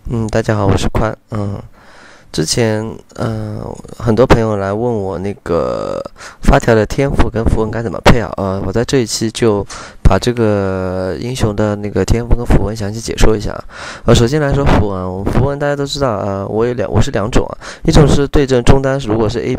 大家好，我是宽。之前很多朋友来问我那个发条的天赋跟符文该怎么配啊？我在这一期就把这个英雄的那个天赋跟符文详细解说一下。首先来说符文大家都知道我是两种一种是对阵中单，如果是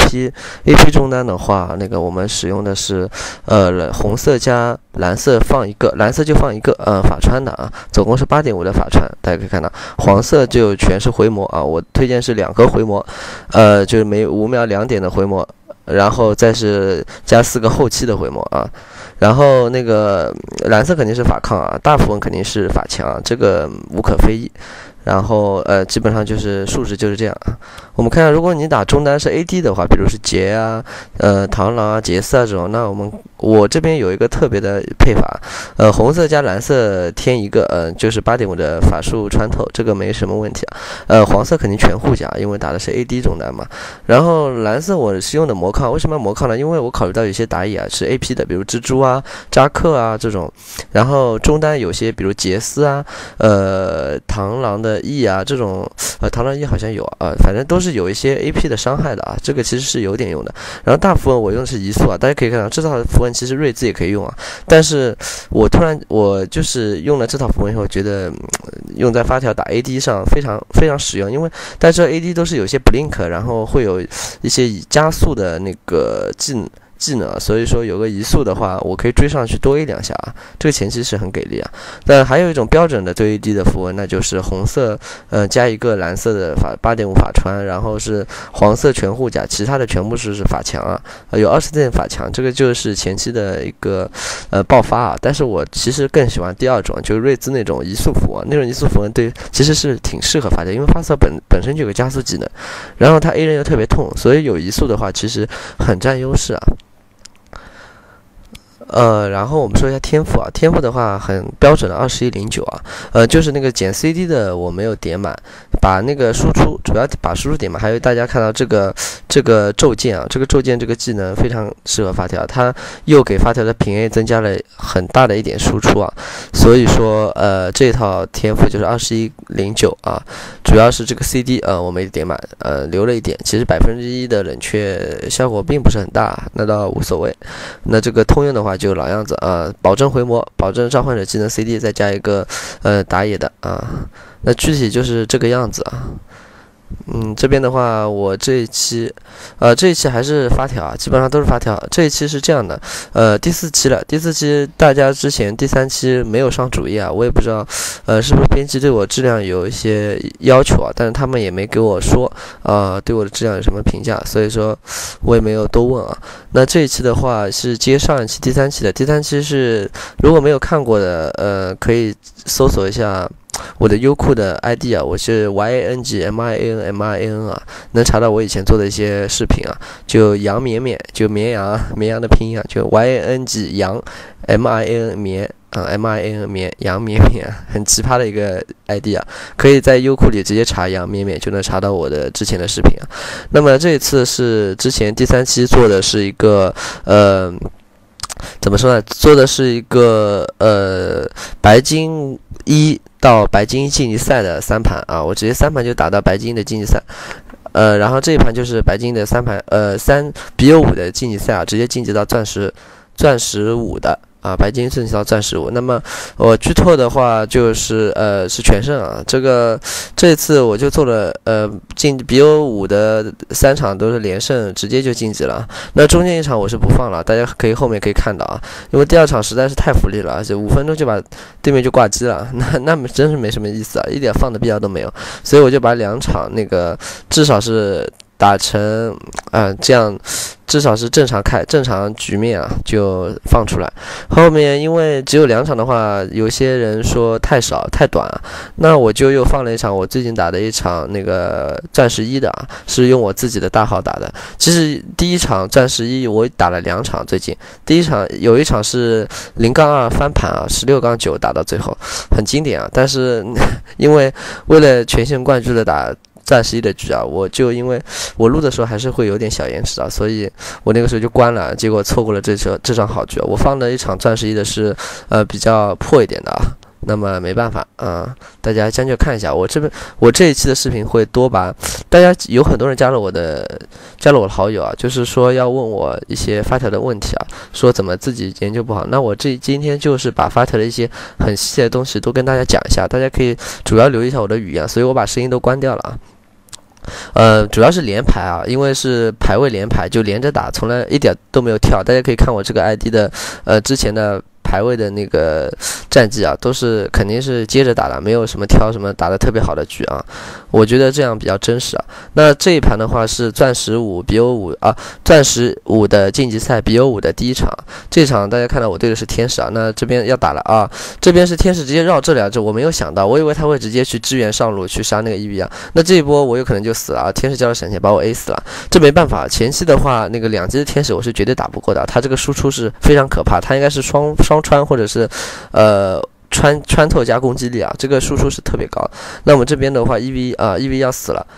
AP 中单的话，那个我们使用的是红色加蓝色放一个，蓝色就放一个法穿的总共是8.5的法穿，大家可以看到黄色就全是回魔我推荐是2个回魔，就是每5秒2点的回魔，然后再是加4个后期的回魔然后那个蓝色肯定是法抗大符文肯定是法强这个无可非议。然后基本上就是数值就是这样我们看看，如果你打中单是 AD 的话，比如是杰螳螂杰斯这种，那我这边有一个特别的配法，红色加蓝色添一个就是8.5的法术穿透，这个没什么问题黄色肯定全护甲，因为打的是 AD 中单嘛。然后蓝色我是用的魔抗，为什么要魔抗呢？因为我考虑到有些打野是 AP 的，比如蜘蛛扎克这种，然后中单有些比如杰斯螳螂的 E 这种螳螂 E 好像有反正都是有一些 AP 的伤害的这个其实是有点用的。然后大符文我用的是移速大家可以看到这套符文其实瑞兹也可以用但是我就是用了这套符文以后，觉得用在发条打 AD 上非常非常实用，因为大家知道 AD 都是有些 blink， 然后会有一些加速的那个技能，所以说有个移速的话，我可以追上去多1-2下这个前期是很给力但还有一种标准的对 AD 的符文，那就是红色加一个蓝色的8.5法穿，然后是黄色全护甲，其他的全部是法强有20点法强，这个就是前期的一个爆发但是我其实更喜欢第二种，就是瑞兹那种移速符文，那种移速符文其实是挺适合发条，因为发条本身就有个加速技能，然后它 A 人又特别痛，所以有移速的话其实很占优势然后我们说一下天赋天赋的话很标准的2109就是那个减 CD 的我没有点满，把那个输出主要把输出点满，还有大家看到这个咒剑这个咒剑这个技能非常适合发条，它又给发条的平 A 增加了很大的一点输出所以说这套天赋就是2109主要是这个 CD 我没点满留了一点，其实1%的冷却效果并不是很大，那倒无所谓。那这个通用的话就老样子保证回魔，保证召唤者技能 CD， 再加一个打野的那具体就是这个样子这边的话，我这一期还是发条基本上都是发条。这一期是这样的，第4期了。第4期大家之前第3期没有上主页我也不知道，是不是编辑对我质量有一些要求但是他们也没给我说对我的质量有什么评价，所以说我也没有多问那这一期的话是接上一期第3期的，第3期是如果没有看过的，可以搜索一下。我的优酷的 ID我是 YANGMIAN 能查到我以前做的一些视频就杨绵绵，就绵羊的拼音就 YANG 杨 MIN 绵MIN 绵杨绵绵很奇葩的一个 ID 可以在优酷里直接查杨绵绵就能查到我的之前的视频那么这一次是之前第3期做的是一个怎么说呢？做的是一个白金1到白金1竞技赛的3盘我直接3盘就打到白金的竞技赛，然后这一盘就是白金的3盘3 BO5的竞技赛直接晋级到钻石5的。白金升级到钻石5，那么我剧透的话就是是全胜这次我就做了进 BO5 的3场都是连胜，直接就晋级了。那中间一场我是不放了，大家后面可以看到因为第2场实在是太福利了，而且5分钟就把对面就挂机了，那真是没什么意思一点放的必要都没有，所以我就把2场那个至少是打成这样至少是正常局面就放出来。后面因为只有2场的话，有些人说太少太短那我就又放了一场我最近打的一场那个钻石1的是用我自己的大号打的。其实第1场钻石1我打了2场，最近第1场有一场是0-2翻盘16-9打到最后很经典但是因为为了全线冠军的打钻石1的局我就因为我录的时候还是会有点小延迟所以我那个时候就关了，结果错过了这场好局我放的一场钻石1的是比较破一点的那么没办法啊，大家将就看一下。我这一期的视频会多把大家有很多人加了我的好友啊，就是说要问我一些发条的问题啊，说怎么自己研究不好。那我今天就是把发条的一些很细节的东西都跟大家讲一下，大家可以主要留意一下我的语言，所以我把声音都关掉了啊。主要是连排啊，因为是排位连排，就连着打，从来一点都没有跳。大家可以看我这个 ID 的之前的排位的那个战绩啊，都是肯定是接着打的，没有什么挑什么打得特别好的局啊。我觉得这样比较真实啊。那这一盘的话是钻石5 BO5啊，钻石5的晋级赛 BO5的第一场。这场大家看到我对的是天使啊，那这边要打了啊，这边是天使直接绕这两只，我没有想到，我以为他会直接去支援上路去杀那个EV啊，那这一波我有可能就死了啊，天使交了闪现把我 A 死了，这没办法，前期的话那个2级的天使我是绝对打不过的，他这个输出是非常可怕，他应该是双穿或者是穿透加攻击力啊，这个输出是特别高。那我们这边的话 EV 要死了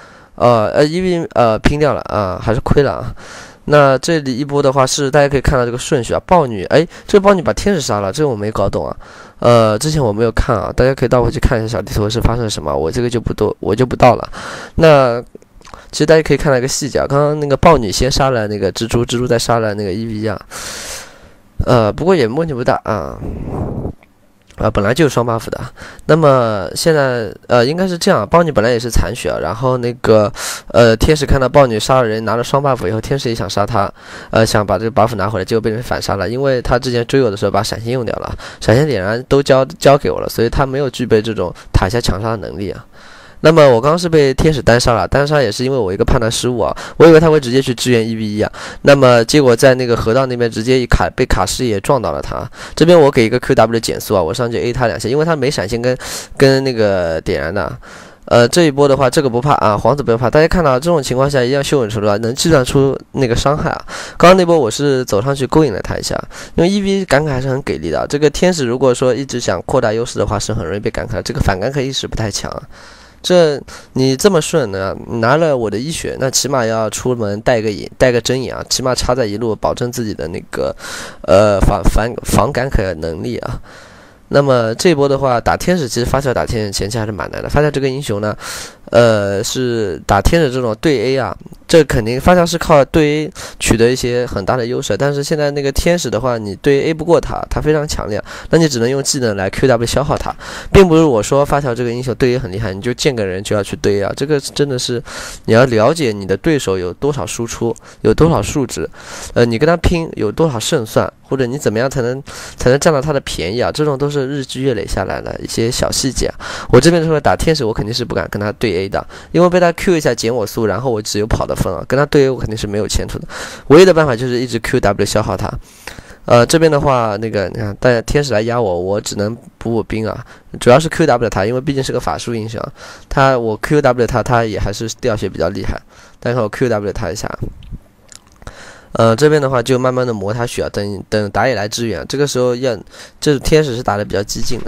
，EV 拼掉了啊，还是亏了啊。那这里一波的话是大家可以看到这个顺序啊，豹女，这个豹女把天使杀了，这个我没搞懂啊，之前我没有看啊，大家可以倒回去看一下小地图是发生了什么，我这个就不到了。那其实大家可以看到一个细节啊，刚刚那个豹女先杀了那个蜘蛛再杀了那个EV啊，不过也问题不大啊。本来就是双 buff 的，那么现在应该是这样，豹女本来也是残血，然后那个天使看到豹女杀了人拿了双 buff以后，天使也想杀他，想把这个 buff 拿回来，结果被人反杀了，因为他之前追我的时候把闪现用掉了，闪现点燃都交给我了，所以他没有具备这种塔下强杀的能力啊。那么我刚刚是被天使单杀了，单杀也是因为我一个判断失误啊，我以为他会直接去支援1v1啊，那么结果在那个河道那边直接被卡视野撞到了他，这边我给一个 QW 减速啊，我上去 A 他2下，因为他没闪现跟那个点燃的。这一波的话，这个不怕啊，皇子不用怕。大家看到这种情况下，一定要修稳程度啊，能计算出那个伤害啊。刚刚那波我是走上去勾引了他一下，因为 EV 感慨还是很给力的。这个天使如果说一直想扩大优势的话，是很容易被感慨的。这个反感慨意识不太强啊。你这么顺呢，拿了我的1血，那起码要出门带个针眼啊，起码插在一路，保证自己的那个防感慨能力啊。那么这一波的话，打天使其实发条打天使前期还是蛮难的。发条这个英雄呢，是打天使这种对 A 啊，这肯定发条是靠对 A 取得一些很大的优势。但是现在那个天使的话，你对 A 不过他非常强烈，那你只能用技能来 QW 消耗他，并不是我说发条这个英雄对 A 很厉害，你就见个人就要去对 A 啊。这个真的是你要了解你的对手有多少输出，有多少数值，你跟他拼有多少胜算，或者你怎么样才能占到他的便宜啊，这种都是日积月累下来的一些小细节。我这边的时候打天使，我肯定是不敢跟他对 A 的，因为被他 Q 一下减我速，然后我只有跑的分啊，跟他对 A 我肯定是没有前途的。唯一的办法就是一直 QW 消耗他。这边的话，那个你看，大家天使来压我，我只能补兵啊，主要是 QW 他，因为毕竟是个法术英雄，我 QW 他也还是掉血比较厉害，但是我 QW 他一下。这边的话就慢慢的磨他血啊，等打野来支援，这个时候这天使是打的比较激进的。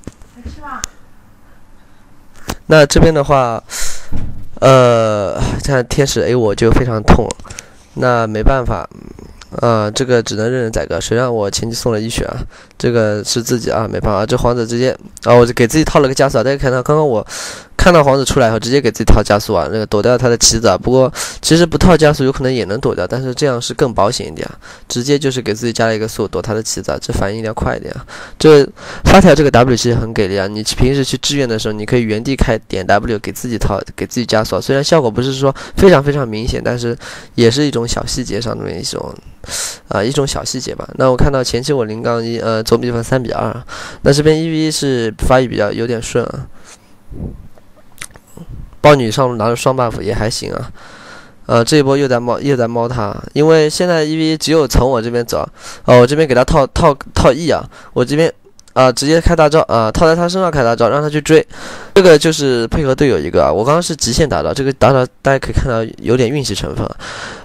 那这边的话，看天使 A 我就非常痛，那没办法，这个只能任人宰割。谁让我前期送了1血啊？这个是自己啊，没办法。这皇子直接我就给自己套了个加速啊。大家看到刚刚我看到皇子出来以后，直接给自己套加速啊，那个躲掉他的棋子啊。不过其实不套加速有可能也能躲掉，但是这样是更保险一点啊。直接就是给自己加了一个速，躲他的棋子啊，这反应一定要快一点啊。这发条这个 W 其实很给力啊，你平时去支援的时候，你可以原地开点 W 给自己加速啊。虽然效果不是说非常非常明显，但是也是一种小细节上面一种小细节吧。那我看到前期我0杠1，总比分3比2，那这边1v1是发育比较有点顺啊。豹女上路拿着双 buff 也还行啊。这一波又在猫他，因为现在1v1只有从我这边走，我这边给他套 E 啊，我这边直接开大招套在他身上开大招，让他去追，这个就是配合队友一个我刚刚是极限打到，这个打到大家可以看到有点运气成分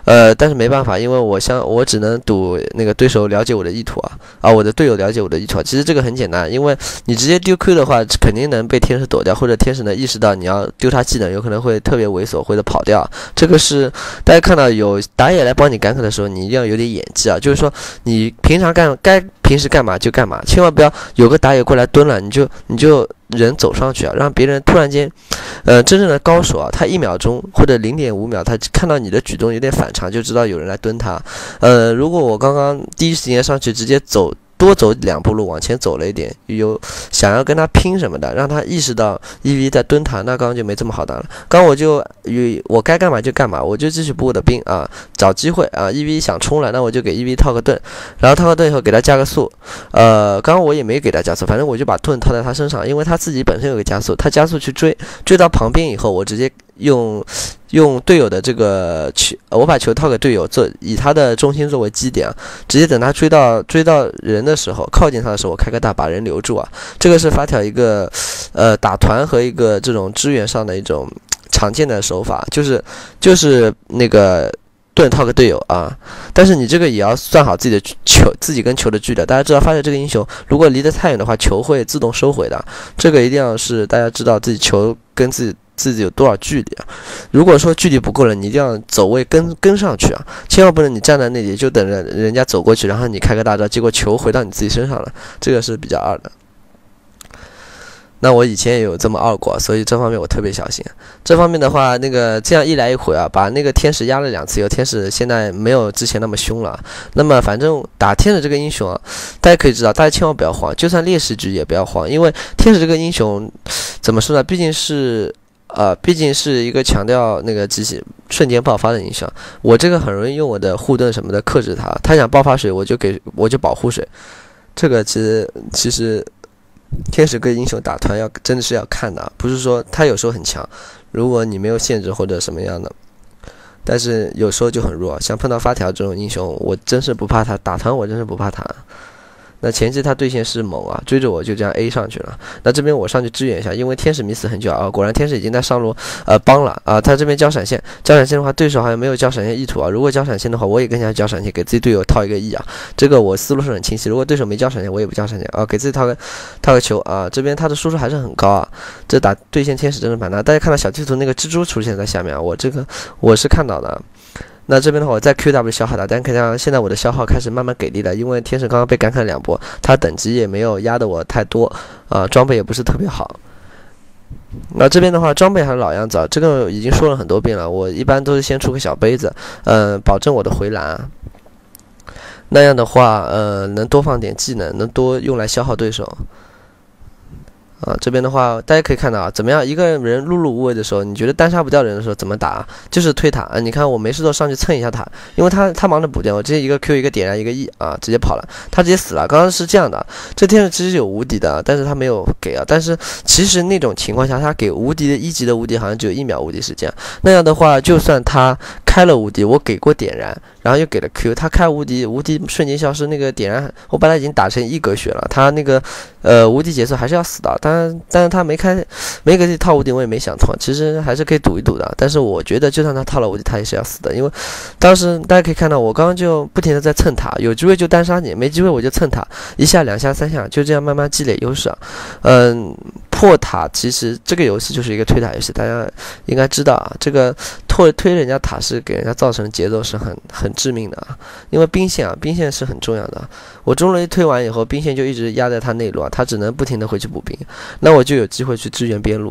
但是没办法，因为我只能赌那个对手了解我的意图我的队友了解我的意图其实这个很简单，因为你直接丢 Q 的话，肯定能被天使躲掉，或者天使能意识到你要丢他技能，有可能会特别猥琐或者跑掉。这个是大家看到有打野来帮你gank的时候，你一定要有点演技就是说你平常该平时干嘛就干嘛，千万不要有个打野过来蹲了，你就人走上去让别人突然间，真正的高手他1秒钟或者0.5秒，他看到你的举动有点反常，就知道有人来蹲他。如果我刚刚第一时间上去直接多走2步路往前走了一点，有想要跟他拼什么的，让他意识到 EV 在蹲他，那刚刚就没这么好打了。刚我该干嘛就干嘛，我就继续补我的兵找机会EV 想冲了，那我就给 EV 套个盾，然后套个盾以后给他加个速。刚刚我也没给他加速，反正我就把盾套在他身上，因为他自己本身有个加速，他加速去追到旁边以后，我直接用队友的这个球，我把球套给队友，以他的中心作为基点直接等他追到人的时候，靠近他的时候，我开个大把人留住这个是发条一个打团和一个这种支援上的一种常见的手法，就是那个盾套个队友但是你这个也要算好自己跟球的距离。大家知道发条这个英雄如果离得太远的话，球会自动收回的，这个一定要是大家知道自己球跟自己有多少距离如果说距离不够了，你一定要走位跟上去千万不能你站在那里就等着人家走过去，然后你开个大招，结果球回到你自己身上了，这个是比较二的。那我以前也有这么二过，所以这方面我特别小心。这方面的话，这样一来一回把那个天使压了2次以后，天使现在没有之前那么凶了。那么反正打天使这个英雄大家可以知道，大家千万不要慌，就算劣势局也不要慌，因为天使这个英雄怎么说呢？毕竟是一个强调那个瞬间爆发的英雄。我这个很容易用我的护盾什么的克制他想爆发水我就保护水。这个其实天使跟英雄打团真的是要看的，不是说他有时候很强，如果你没有限制或者什么样的，但是有时候就很弱。像碰到发条这种英雄，我真是不怕他，打团我真是不怕他。那前期他对线是猛追着我就这样 A 上去了。那这边我上去支援一下，因为天使迷死很久果然天使已经在上路帮了他这边交闪现的话，对手好像没有交闪现意图如果交闪现的话，我也跟下去交闪现，给自己队友套一个 E 这个我思路是很清晰。如果对手没交闪现，我也不交闪现给自己套个球这边他的输出还是很高这打对线天使真的蛮难。大家看到小地图那个蜘蛛出现在下面我是看到的。那这边的话，我再 QW 消耗它，但可以看现在我的消耗开始慢慢给力了，因为天使刚刚被gank2波，他等级也没有压得我太多装备也不是特别好。那这边的话，装备还是老样子这个已经说了很多遍了，我一般都是先出个小杯子，保证我的回蓝那样的话，能多放点技能，能多用来消耗对手。这边的话，大家可以看到怎么样？一个人碌碌无为的时候，你觉得单杀不掉人的时候怎么打就是推塔你看我没事都上去蹭一下塔，因为他忙着补电，我直接一个 Q 一个点燃一个 E 直接跑了，他直接死了。刚刚是这样的，这天使其实有无敌的，但是他没有给但是其实那种情况下，他给无敌的1级的无敌好像只有1秒无敌时间。那样的话，就算他开了无敌，我给过点燃，然后又给了 Q， 他开无敌瞬间消失，那个点燃我本来已经打成1格血了，他那个无敌结束还是要死的。但是他没给自己套无敌，我也没想通，其实还是可以赌一赌的。但是我觉得就算他套了无敌，他也是要死的，因为当时大家可以看到我刚刚就不停的在蹭塔，有机会就单杀你，没机会我就蹭塔，1下2下3下，就这样慢慢积累优势破塔其实这个游戏就是一个推塔游戏，大家应该知道这个推人家塔是给人家造成节奏是很致命的因为兵线是很重要的。我中路一推完以后，兵线就一直压在他内路他只能不停的回去补兵，那我就有机会去支援边路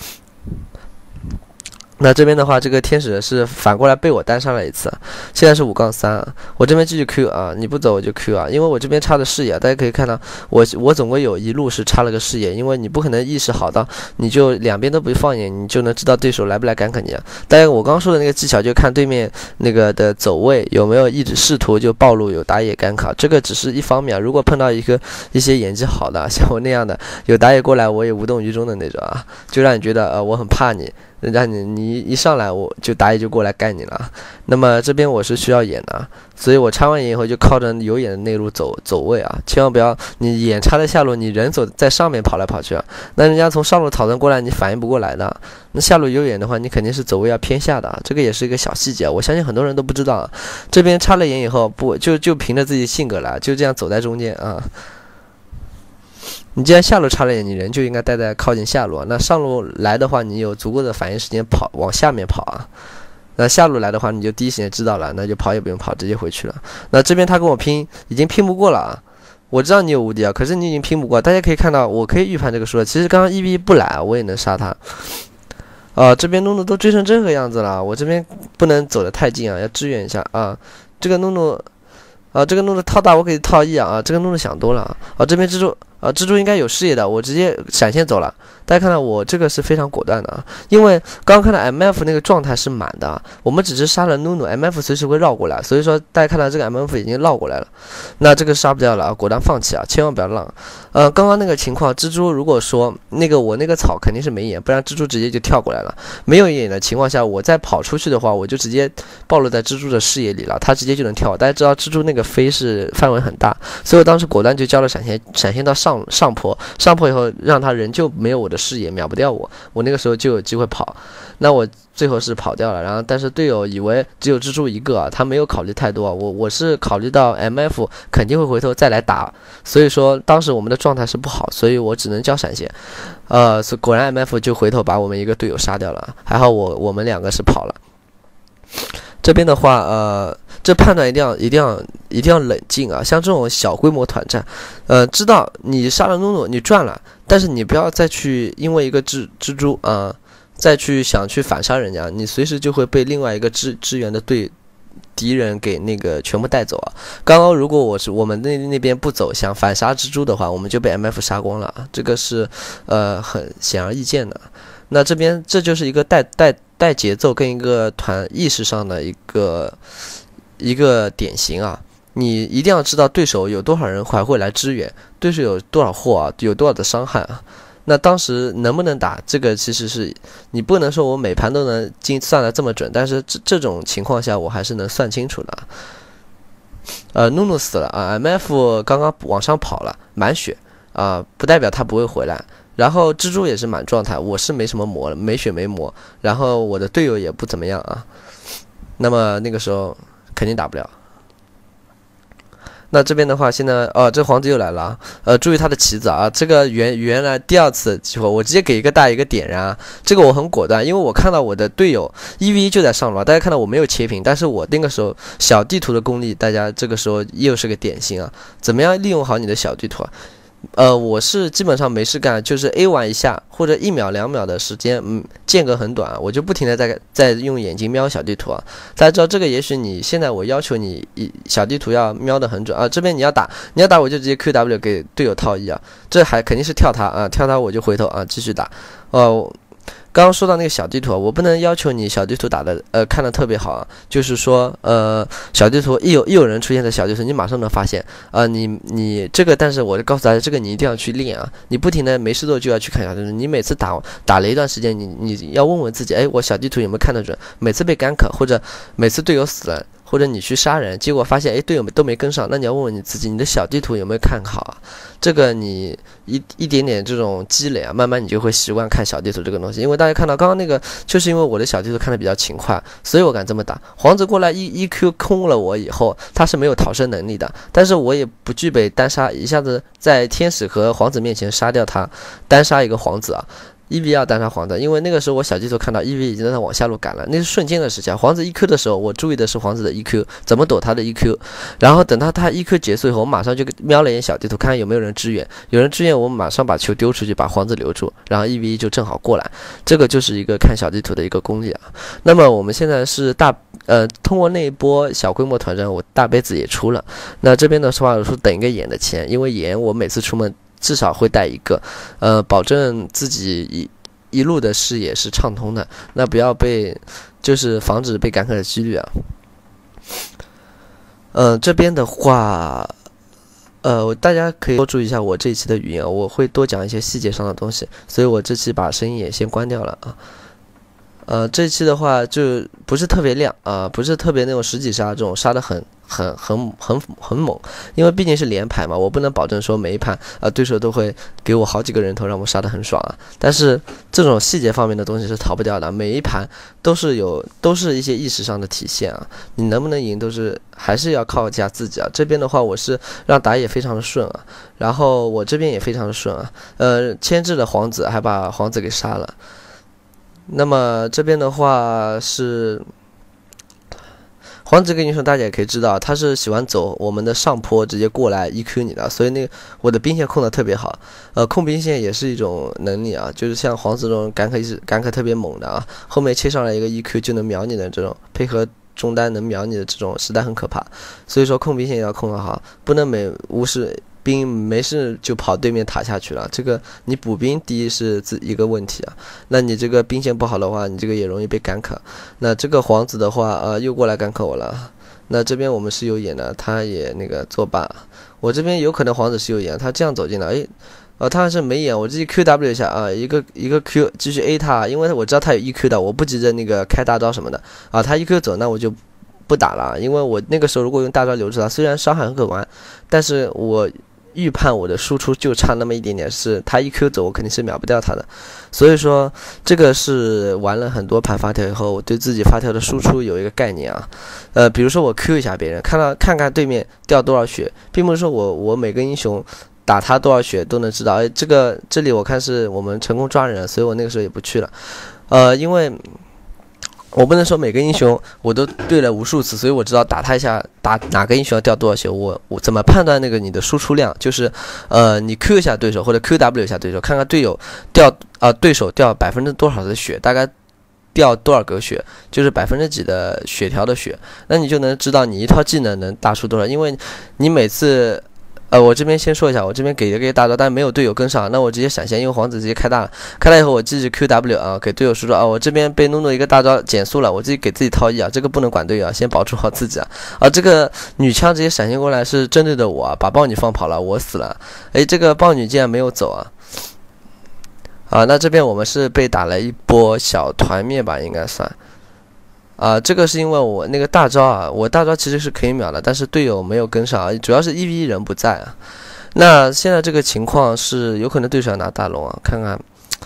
那这边的话，这个天使是反过来被我单杀了一次，现在是5-3我这边继续 Q 你不走我就 Q 因为我这边插的视野大家可以看到，我总归有一路是插了个视野，因为你不可能意识好到你就两边都不放眼，你就能知道对手来不来gank你大家我刚刚说的那个技巧，就看对面那个的走位有没有一直试图就暴露有打野gank这个只是一方面如果碰到一些演技好的，像我那样的有打野过来我也无动于衷的那种就让你觉得我很怕你。 人家你一上来我就打野就过来干你了。那么这边我是需要眼的，所以我插完眼以后就靠着有眼的内路走位啊，千万不要你眼插在下路，你人走在上面跑来跑去啊，那人家从上路草根过来，你反应不过来的。那下路有眼的话，你肯定是走位要偏下的，这个也是一个小细节，我相信很多人都不知道啊。这边插了眼以后，不就凭着自己性格来，就这样走在中间啊。你既然下路插了眼，你人就应该待在靠近下路啊。那上路来的话，你有足够的反应时间往下面跑啊。那下路来的话，你就第一时间知道了，那就跑也不用跑，直接回去了。那这边他跟我拼，已经拼不过了啊。我知道你有无敌啊，可是你已经拼不过。大家可以看到，我可以预判这个输了。其实刚刚1v1不来，我也能杀他。这边弄得都追成这个样子了，我这边不能走得太近啊，要支援一下啊。这个弄得这个弄得套大，我可以套1啊。这个弄得想多了啊。这边蜘蛛应该有视野的，我直接闪现走了。大家看到我这个是非常果断的啊，因为刚刚看到 MF 那个状态是满的，我们只是杀了努努 ，MF 随时会绕过来，所以说大家看到这个 MF 已经绕过来了，那这个杀不掉了啊，果断放弃啊，千万不要浪。刚刚那个情况，蜘蛛如果说我那个草肯定是没眼，不然蜘蛛直接就跳过来了。没有眼的情况下，我再跑出去的话，我就直接暴露在蜘蛛的视野里了，它直接就能跳。大家知道蜘蛛那个飞是范围很大，所以我当时果断就交了闪现到上坡以后，让他人就没有我的视野，秒不掉我那个时候就有机会跑。那我最后是跑掉了，然后但是队友以为只有蜘蛛一个啊，他没有考虑太多啊，我是考虑到 MF 肯定会回头再来打，所以说当时我们的状态是不好，所以我只能交闪现。果然 MF 就回头把我们一个队友杀掉了，还好我们2个是跑了。这边的话，这判断一定要冷静啊！像这种小规模团战，知道你杀了努努你赚了，但是你不要再去因为一个蜘蛛啊，再去想去反杀人家，你随时就会被另外一个支援的敌人给那个全部带走啊！刚刚如果我们那边不走想反杀蜘蛛的话，我们就被 MF 杀光了啊！这个是很显而易见的。那这边这就是一个带节奏跟一个团意识上的一个典型啊！你一定要知道对手有多少人还会来支援，对手有多少货啊，有多少的伤害啊。那当时能不能打，这个其实是你不能说我每盘都能算得这么准，但是这种情况下我还是能算清楚的。努努死了啊 ，MF 刚刚往上跑了，满血啊，不代表他不会回来。然后蜘蛛也是满状态，我是没什么魔了，没血没魔，然后我的队友也不怎么样啊。那么那个时候肯定打不了。那这边的话，现在这皇子又来了啊！注意他的棋子啊！这个原来第2次机会，我直接给一个大一个点燃啊！这个我很果断，因为我看到我的队友1v1就在上路，大家看到我没有切屏，但是我那个时候小地图的功力，大家这个时候又是个典型啊！怎么样利用好你的小地图啊？我是基本上没事干，就是 A 完一下或者1秒2秒的时间，间隔很短，我就不停的在用眼睛瞄小地图啊。大家知道这个，也许你现在我要求你小地图要瞄得很准啊。这边你要打我就直接 QW 给队友套1啊，这还肯定是跳他啊，跳他我就回头啊继续打。刚刚说到那个小地图啊，我不能要求你小地图打的看得特别好啊，就是说小地图一有人出现在小地图，你马上能发现你这个，但是我就告诉大家，这个你一定要去练啊，你不停的没事做就要去看小地图，你每次打了一段时间，你要问问自己，我小地图有没有看得准？每次被gank或者每次队友死了，或者你去杀人，结果发现队友都没跟上，那你要问问你自己，你的小地图有没有看好啊？这个你一点点这种积累啊，慢慢你就会习惯看小地图这个东西。因为大家看到刚刚那个，就是因为我的小地图看得比较勤快，所以我敢这么打。皇子过来1Q 空了我以后，他是没有逃生能力的，但是我也不具备单杀，一下子在天使和皇子面前杀掉他，单杀一个皇子啊。1v2单杀皇子，因为那个时候我小地图看到1v 已经在他往下路赶了，那是瞬间的事情。皇子1Q 的时候，我注意的是皇子的1Q怎么躲他的1Q，然后等到他1Q 结束以后，我马上就瞄了一眼小地图，看看有没有人支援，有人支援我马上把球丢出去，把皇子留住，然后1v1就正好过来。这个就是一个看小地图的一个功力啊。那么我们现在是通过那一波小规模团战，我大杯子也出了。那这边的话，我说等一个眼的钱，因为眼我每次出门至少会带一个，保证自己一路的视野是畅通的，那不要就是防止被gank的几率啊。这边的话，大家可以多注意一下我这一期的语音啊，我会多讲一些细节上的东西，所以我这期把声音也先关掉了啊。 这一期的话就不是特别亮啊，不是特别那种10几杀这种杀的很猛，因为毕竟是连排嘛，我不能保证说每一盘对手都会给我好几个人头让我杀得很爽啊。但是这种细节方面的东西是逃不掉的，每一盘都是一些意识上的体现啊。你能不能赢还是要靠一下自己啊。这边的话我是让打野非常的顺啊，然后我这边也非常的顺啊，牵制了皇子，还把皇子给杀了。那么这边的话是皇子跟英雄，大家也可以知道，他是喜欢走我们的上坡直接过来 EQ 你的，所以我的兵线控的特别好。控兵线也是一种能力啊，就是像皇子这种感慨特别猛的啊，后面切上来一个 EQ 就能秒你的这种，配合中单能秒你的这种，实在很可怕。所以说控兵线要控得好，不能无视兵没事就跑对面塔下去了，这个你补兵第一是一个问题啊。那你这个兵线不好的话，你这个也容易被gank。那这个皇子的话，又过来gank我了。那这边我们是有眼的，他也那个作罢。我这边有可能皇子是有眼，他这样走进来，他还是没眼，我自己 QW 一下啊，一个 Q 继续 A 他，因为我知道他有 EQ 的，我不急着那个开大招什么的啊，他 EQ 走，那我就不打了，因为我那个时候如果用大招留住他，虽然伤害很可观，但是我预判我的输出就差那么一点点，是他一 Q 走我肯定是秒不掉他的。所以说这个是玩了很多盘发条以后，我对自己发条的输出有一个概念啊。比如说我 Q 一下别人，看看对面掉多少血，并不是说我每个英雄打他多少血都能知道。这里我看是我们成功抓人，所以我那个时候也不去了。因为我不能说每个英雄我都对了无数次，所以我知道打他一下，打哪个英雄要掉多少血。我怎么判断那个你的输出量？就是你 Q 一下对手或者 QW 一下对手，看看对手掉多少的血，大概掉多少格血，就是几的血条的血，那你就能知道你一套技能能打出多少。因为你每次我这边先说一下，我这边给了个大招，但是没有队友跟上，那我直接闪现，因为皇子直接开大了，开大以后我继续 QW 啊，给队友输出啊，我这边被诺诺一个大招减速了，我自己给自己套1啊，这个不能管队友啊，先保住好自己啊。这个女枪直接闪现过来是针对的我，把豹女放跑了，我死了。这个豹女竟然没有走啊，那这边我们是被打了一波小团灭吧，应该算。这个是因为我那个大招啊，我大招其实是可以秒的，但是队友没有跟上，主要是1v1人不在啊。那现在这个情况是有可能对手要拿大龙啊，看看。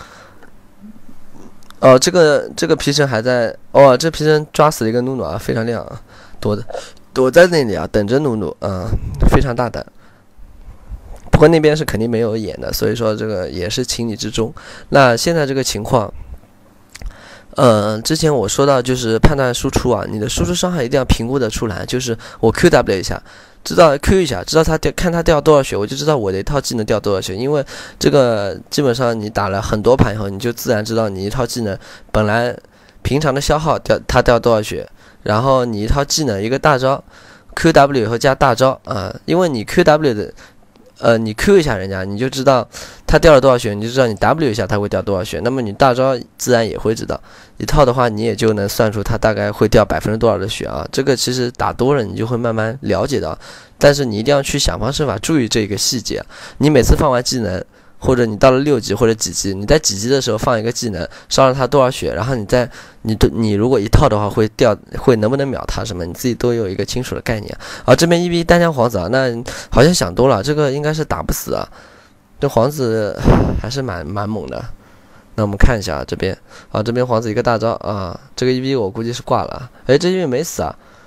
这个皮神还在，这皮神抓死了一个努努啊，非常亮啊，躲在那里啊，等着努努啊，非常大胆。不过那边是肯定没有眼的，所以说这个也是情理之中。那现在这个情况。之前我说到就是判断输出啊，你的输出伤害一定要评估的出来，就是我 QW 一下，知道 Q 一下，知道看他掉多少血，我就知道我的一套技能掉多少血。因为这个基本上你打了很多盘以后，你就自然知道你一套技能本来平常的消耗它掉多少血，然后你一套技能一个大招 QW 以后加大招因为你 QW 的。你 Q 一下人家，你就知道他掉了多少血，你就知道你 W 一下他会掉多少血。那么你大招自然也会知道，一套的话你也就能算出他大概会掉多少的血啊。这个其实打多了你就会慢慢了解到，但是你一定要去想方设法注意这个细节。你每次放完技能，或者你到了6级或者几级，你在几级的时候放一个技能，烧了他多少血，然后你如果一套的话会能不能秒他什么，你自己都有一个清楚的概念这边1v1单枪皇子啊，那好像想多了，这个应该是打不死啊，这皇子还是蛮猛的。那我们看一下这边这边皇子一个大招这个1v1我估计是挂了这1v1没死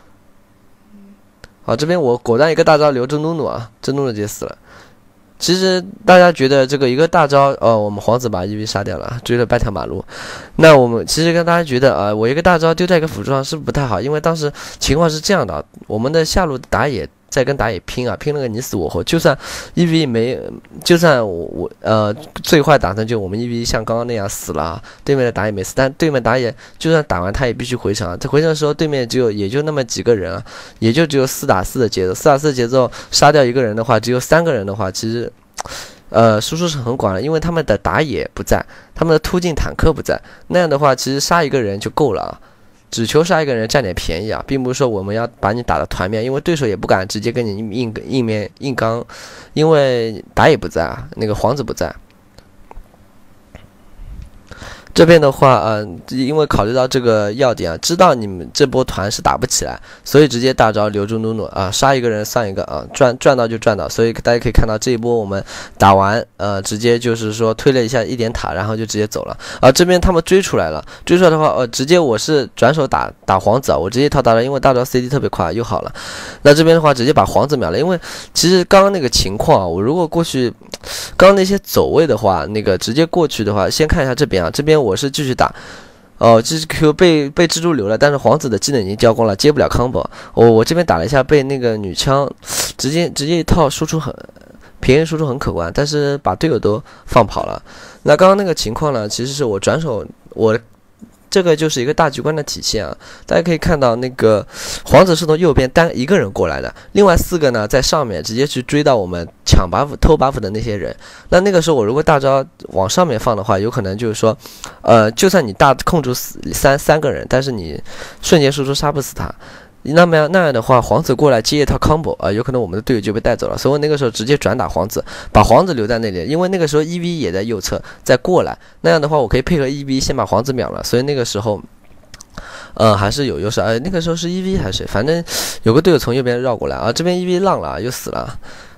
这边我果断一个大招留着努努这努努直接死了。其实大家觉得这个一个大招我们皇子把1v杀掉了，追了半条马路。那我们其实跟大家觉得我一个大招丢在一个辅助上是不是不太好？因为当时情况是这样的，我们的下路打野在跟打野拼拼了个你死我活，就算1v没，就算我最坏打算就我们1v像刚刚那样死了对面的打野没死，但对面打野就算打完他也必须回城在回城的时候对面也就那么几个人也就只有4打4的节奏，4打4的节奏杀掉一个人的话，只有3个人的话，其实输出是很广的，因为他们的打野不在，他们的突进坦克不在，那样的话其实杀一个人就够了只求杀一个人占点便宜并不是说我们要把你打的团灭，因为对手也不敢直接跟你硬刚，因为打野不在那个皇子不在。 这边的话，因为考虑到这个要点啊，知道你们这波团是打不起来，所以直接大招留住努努啊，杀一个人上一个啊，赚到就赚到。所以大家可以看到这一波我们打完，直接就是说推了一下一点塔，然后就直接走了。这边他们追出来了，追出来的话，直接我是转手打皇子啊，我直接一套大招，因为大招 CD 特别快，又好了。那这边的话直接把皇子秒了，因为其实刚刚那个情况啊，我如果过去，刚刚那些走位的话，那个直接过去的话，先看一下这边啊，这边我是继续打。这是 Q 被蜘蛛留了，但是皇子的技能已经交光了，接不了 combo。我这边打了一下，被那个女枪直接一套输出便宜输出很可观，但是把队友都放跑了。那刚刚那个情况呢，其实是我转手这个就是一个大局观的体现啊！大家可以看到，那个皇子是从右边单一个人过来的，另外4个呢在上面直接去追到我们抢 buff 偷 buff 的那些人。那个时候我如果大招往上面放的话，有可能就是说，就算你大控住三个人，但是你瞬间输出杀不死他。那样的话，皇子过来接一套 combo 有可能我们的队友就被带走了，所以我那个时候直接转打皇子，把皇子留在那里，因为那个时候 EV 也在右侧再过来，那样的话我可以配合 EV 先把皇子秒了，所以那个时候还是有优势。那个时候是 EV 还是谁，反正有个队友从右边绕过来啊，这边 EV 浪了，又死了。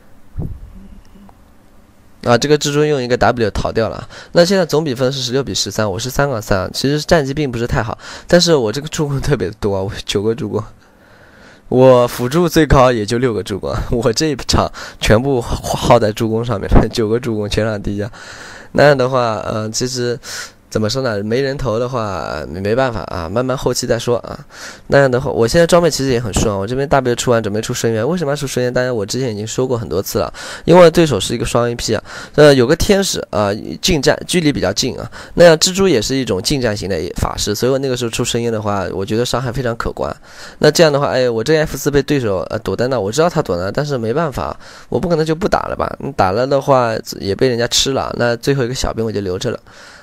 这个蜘蛛用一个 W 逃掉了。那现在总比分是16比13，我是3-3，其实战绩并不是太好，但是我这个助攻特别多啊，我9个助攻。我辅助最高也就6个助攻，我这一场全部耗在助攻上面了，9个助攻全场第一。那样的话，其实怎么说呢？没人头的话没办法啊，慢慢后期再说啊。那样的话，我现在装备其实也很顺，我这边 W 出完准备出深渊。为什么要出深渊？当然我之前已经说过很多次了，因为对手是一个双 AP 啊，有个天使近战距离比较近啊。那样蜘蛛也是一种近战型的法师，所以我那个时候出深渊的话，我觉得伤害非常可观。那这样的话，我这 F4被对手躲单到，我知道他躲单，但是没办法，我不可能就不打了吧？你打了的话也被人家吃了，那最后一个小兵我就留着了。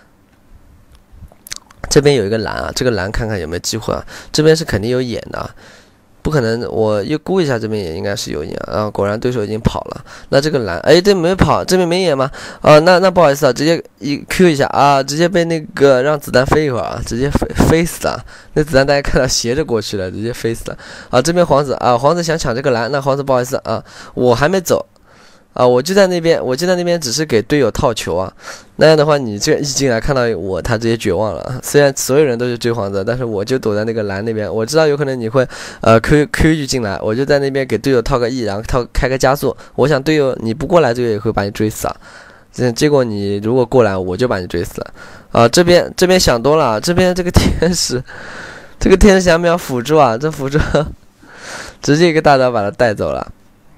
这边有一个蓝啊，这个蓝看看有没有机会啊？这边是肯定有眼的，不可能，我又估一下，这边也应该是有眼啊。果然对手已经跑了，那这个蓝，这没跑，这边没眼吗？那不好意思啊，直接Q 一下啊，直接被那个让子弹飞一会儿啊，直接飞死了。那子弹大家看到斜着过去了，直接飞死了啊。这边皇子想抢这个蓝，那皇子不好意思啊，我还没走。我就在那边，只是给队友套球啊。那样的话，你这一进来看到我，他直接绝望了。虽然所有人都是追皇子，但是我就躲在那个蓝那边。我知道有可能你会Q 就进来，我就在那边给队友套个 E， 然后开个加速。我想队友你不过来，队友也会把你追死啊。结果你如果过来，我就把你追死了。这边想多了，这边这个天使想秒辅助啊，这辅助直接一个大招把他带走了。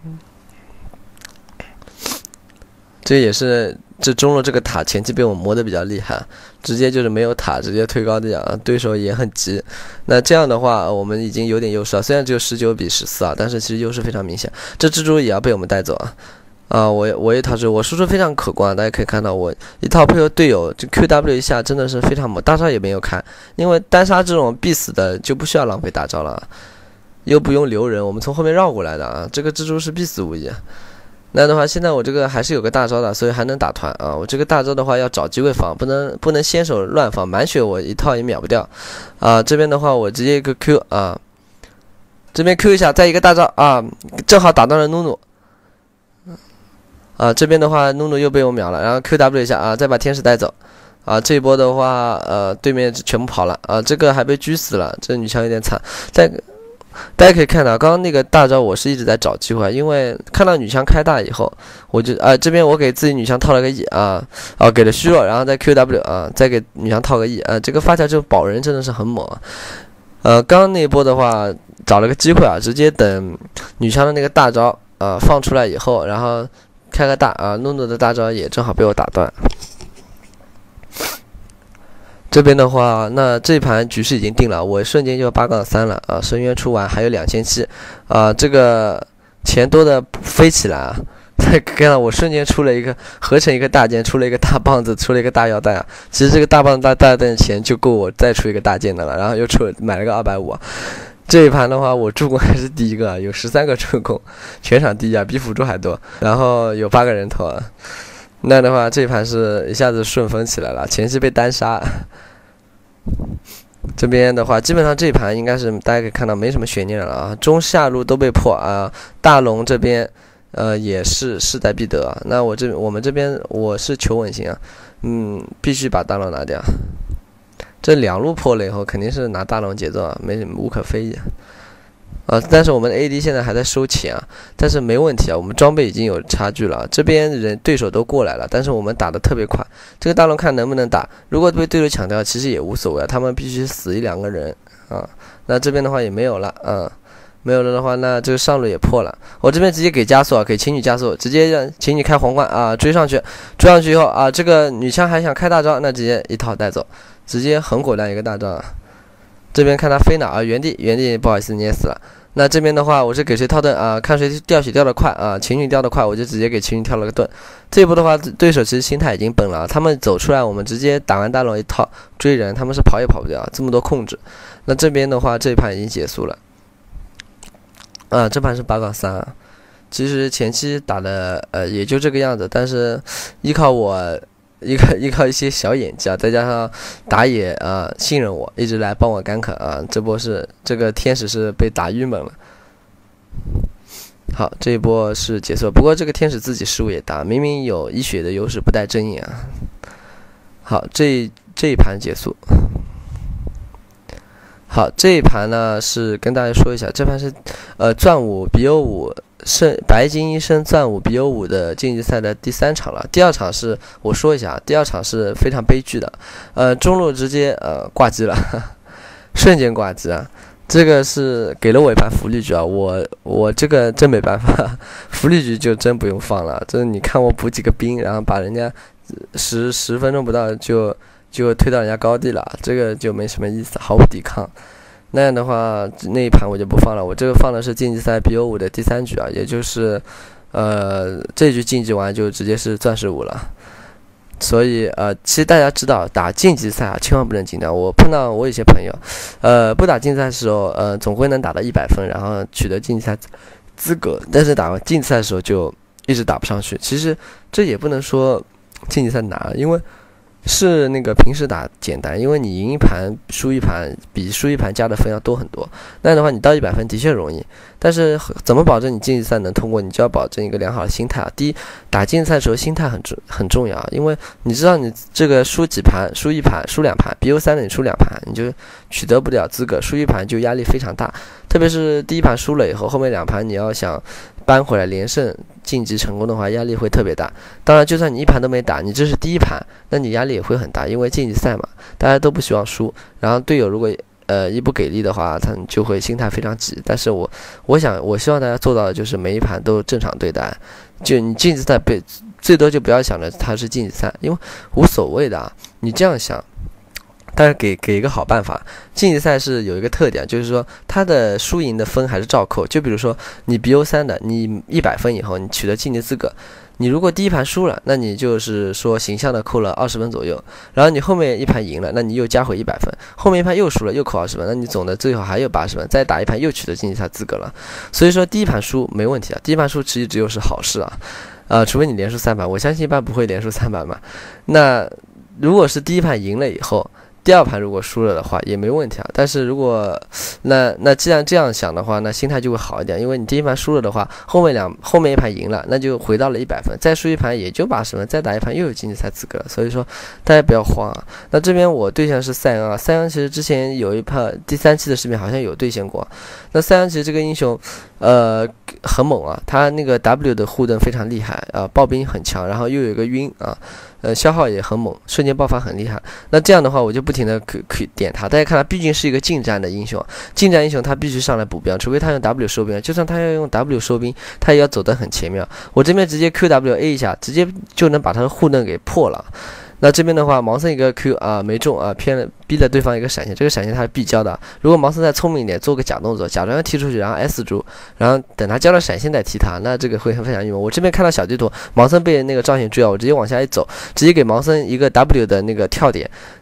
这也是中路这个塔前期被我磨得比较厉害，直接就是没有塔，直接推高的啊，对手也很急。那这样的话，我们已经有点优势了，虽然只有19比14啊，但是其实优势非常明显。这蜘蛛也要被我们带走啊！我一套我输出非常可观，大家可以看到我一套配合队友就 QW 一下真的是非常猛，大招也没有开，因为单杀这种必死的就不需要浪费大招了，又不用留人，我们从后面绕过来的啊，这个蜘蛛是必死无疑。那的话，现在我这个还是有个大招的，所以还能打团啊。我这个大招的话要找机会放，不能先手乱放，满血我一套也秒不掉啊。这边的话我直接一个 Q 啊，这边 Q 一下，再一个大招啊，正好打到了努努啊。这边的话努努又被我秒了，然后 QW 一下啊，再把天使带走啊。这一波的话对面全部跑了啊，这个还被狙死了，这女枪有点惨。大家可以看到，刚刚那个大招我是一直在找机会，因为看到女枪开大以后，我就这边我给自己女枪套了个 E 给了虚弱，然后再 QW 再给女枪套个 E 这个发条这个保人真的是很猛刚刚那一波的话找了个机会直接等女枪的那个大招放出来以后，然后开个大诺诺的大招也正好被我打断。这边的话，那这一盘局势已经定了，我瞬间就8-3了深渊出完还有2700这个钱多的飞起来再看到我瞬间出了一个合成一个大件，出了一个大棒子，出了一个大腰带其实这个大棒子大带的钱就够我再出一个大件的了，然后又买了个250这一盘的话，我助攻还是第一个，有13个助攻，全场第一比辅助还多，然后有8个人头那样的话，这盘是一下子顺风起来了，前期被单杀。这边的话，基本上这一盘应该是大家可以看到没什么悬念了啊，中下路都被破啊，大龙这边也是势在必得啊。那我们这边我是求稳型啊，必须把大龙拿掉。这两路破了以后，肯定是拿大龙节奏啊，无可非议。但是我们的 AD 现在还在收钱啊，但是没问题啊，我们装备已经有差距了，这边对手都过来了，但是我们打得特别快，这个大龙看能不能打，如果被对手抢掉，其实也无所谓啊，他们必须死1-2个人啊，那这边的话也没有了没有了的话，那这个上路也破了，我这边直接给加速啊，给情侣加速，直接让情侣开皇冠啊，追上去以后啊，这个女枪还想开大招，那直接一套带走，直接横果断一个大招啊。这边看他飞哪啊，原地不好意思捏死了。那这边的话，我是给谁套盾啊？看谁掉血掉得快啊，情侣掉得快，我就直接给情侣跳了个盾。这一波的话，对手其实心态已经崩了，他们走出来，我们直接打完大龙一套追人，他们是跑也跑不掉，这么多控制。那这边的话，这一盘已经结束了。这盘是8-3啊。其实前期打的也就这个样子，但是依靠一些小演技啊，再加上打野信任我，一直来帮我干啃啊，这个天使是被打郁闷了。好，这一波是结束，不过这个天使自己失误也大，明明有1血的优势不带正义啊。好，这一盘结束。好，这一盘呢是跟大家说一下，这盘是钻5 BO5。白金医生钻5 BO5的竞技赛的第3场了。第2场是我说一下，第2场是非常悲剧的，中路直接挂机了，瞬间挂机啊！这个是给了我一盘福利局啊，我这个真没办法，福利局就真不用放了。这你看我补几个兵，然后把人家10分钟不到就推到人家高地了，这个就没什么意思，毫无抵抗。那样的话，那一盘我就不放了。我这个放的是竞技赛 BO5 的第3局啊，也就是这局竞技完就直接是钻石5了。所以其实大家知道打竞技赛啊，千万不能紧张。我碰到我有些朋友，不打竞技赛的时候，总归能打到100分，然后取得竞技赛资格，但是打完竞技赛的时候就一直打不上去。其实这也不能说竞技赛难了，因为是那个平时打简单，因为你赢一盘输一盘比输一盘加的分要多很多。那样的话，你到100分的确容易，但是怎么保证你竞技赛能通过？你就要保证一个良好的心态啊。第一，打竞技赛的时候心态很重要啊，因为你知道你这个输几盘、输1盘、输2盘 ，BO3 的你输2盘，你就取得不了资格，输1盘就压力非常大。特别是第1盘输了以后，后面2盘你要想扳回来连胜晋级成功的话，压力会特别大。当然，就算你1盘都没打，你这是第1盘，那你压力也会很大，因为竞技赛嘛，大家都不希望输。然后队友如果一不给力的话，他就会心态非常急。但是我希望大家做到的就是每一盘都正常对待。就你竞技赛最多就不要想着它是竞技赛，因为无所谓的啊。你这样想。但是给一个好办法，竞技赛是有一个特点，就是说它的输赢的分还是照扣。就比如说你 BO3 的，你100分以后你取得晋级资格，你如果第1盘输了，那你就是说形象的扣了20分左右，然后你后面一盘赢了，那你又加回100分，后面一盘又输了又扣20分，那你总的最后还有80分，再打一盘又取得竞技赛资格了。所以说第1盘输没问题啊，第1盘输其实只有是好事啊，除非你连输3盘，我相信一般不会连输3盘嘛。那如果是第1盘赢了以后，第2盘如果输了的话也没问题啊，但是如果那既然这样想的话，那心态就会好一点，因为你第1盘输了的话，后面一盘赢了，那就回到了100分，再输一盘也就80分，再打一盘又有竞技赛资格了。所以说大家不要慌啊。那这边我对象是塞恩啊，塞恩其实之前有一盘第3期的视频好像有兑现过。那塞恩其实这个英雄很猛啊，他那个 W 的护盾非常厉害啊，爆兵很强，然后又有一个晕啊。消耗也很猛，瞬间爆发很厉害。那这样的话，我就不停的可以点他。大家看他毕竟是一个近战的英雄，近战英雄他必须上来补兵，除非他用 W 收兵。就算他要用 W 收兵，他也要走得很前面。我这边直接 QWA 一下，直接就能把他的护盾给破了。那这边的话，盲僧一个 Q 啊没中啊，逼了对方一个闪现，这个闪现他是必交的。如果盲僧再聪明一点，做个假动作，假装要踢出去，然后 S 住，然后等他交了闪现再踢他，那这个会非常郁闷。我这边看到小地图，盲僧被那个赵显追啊，我直接往下一走，直接给盲僧一个 W 的那个跳点，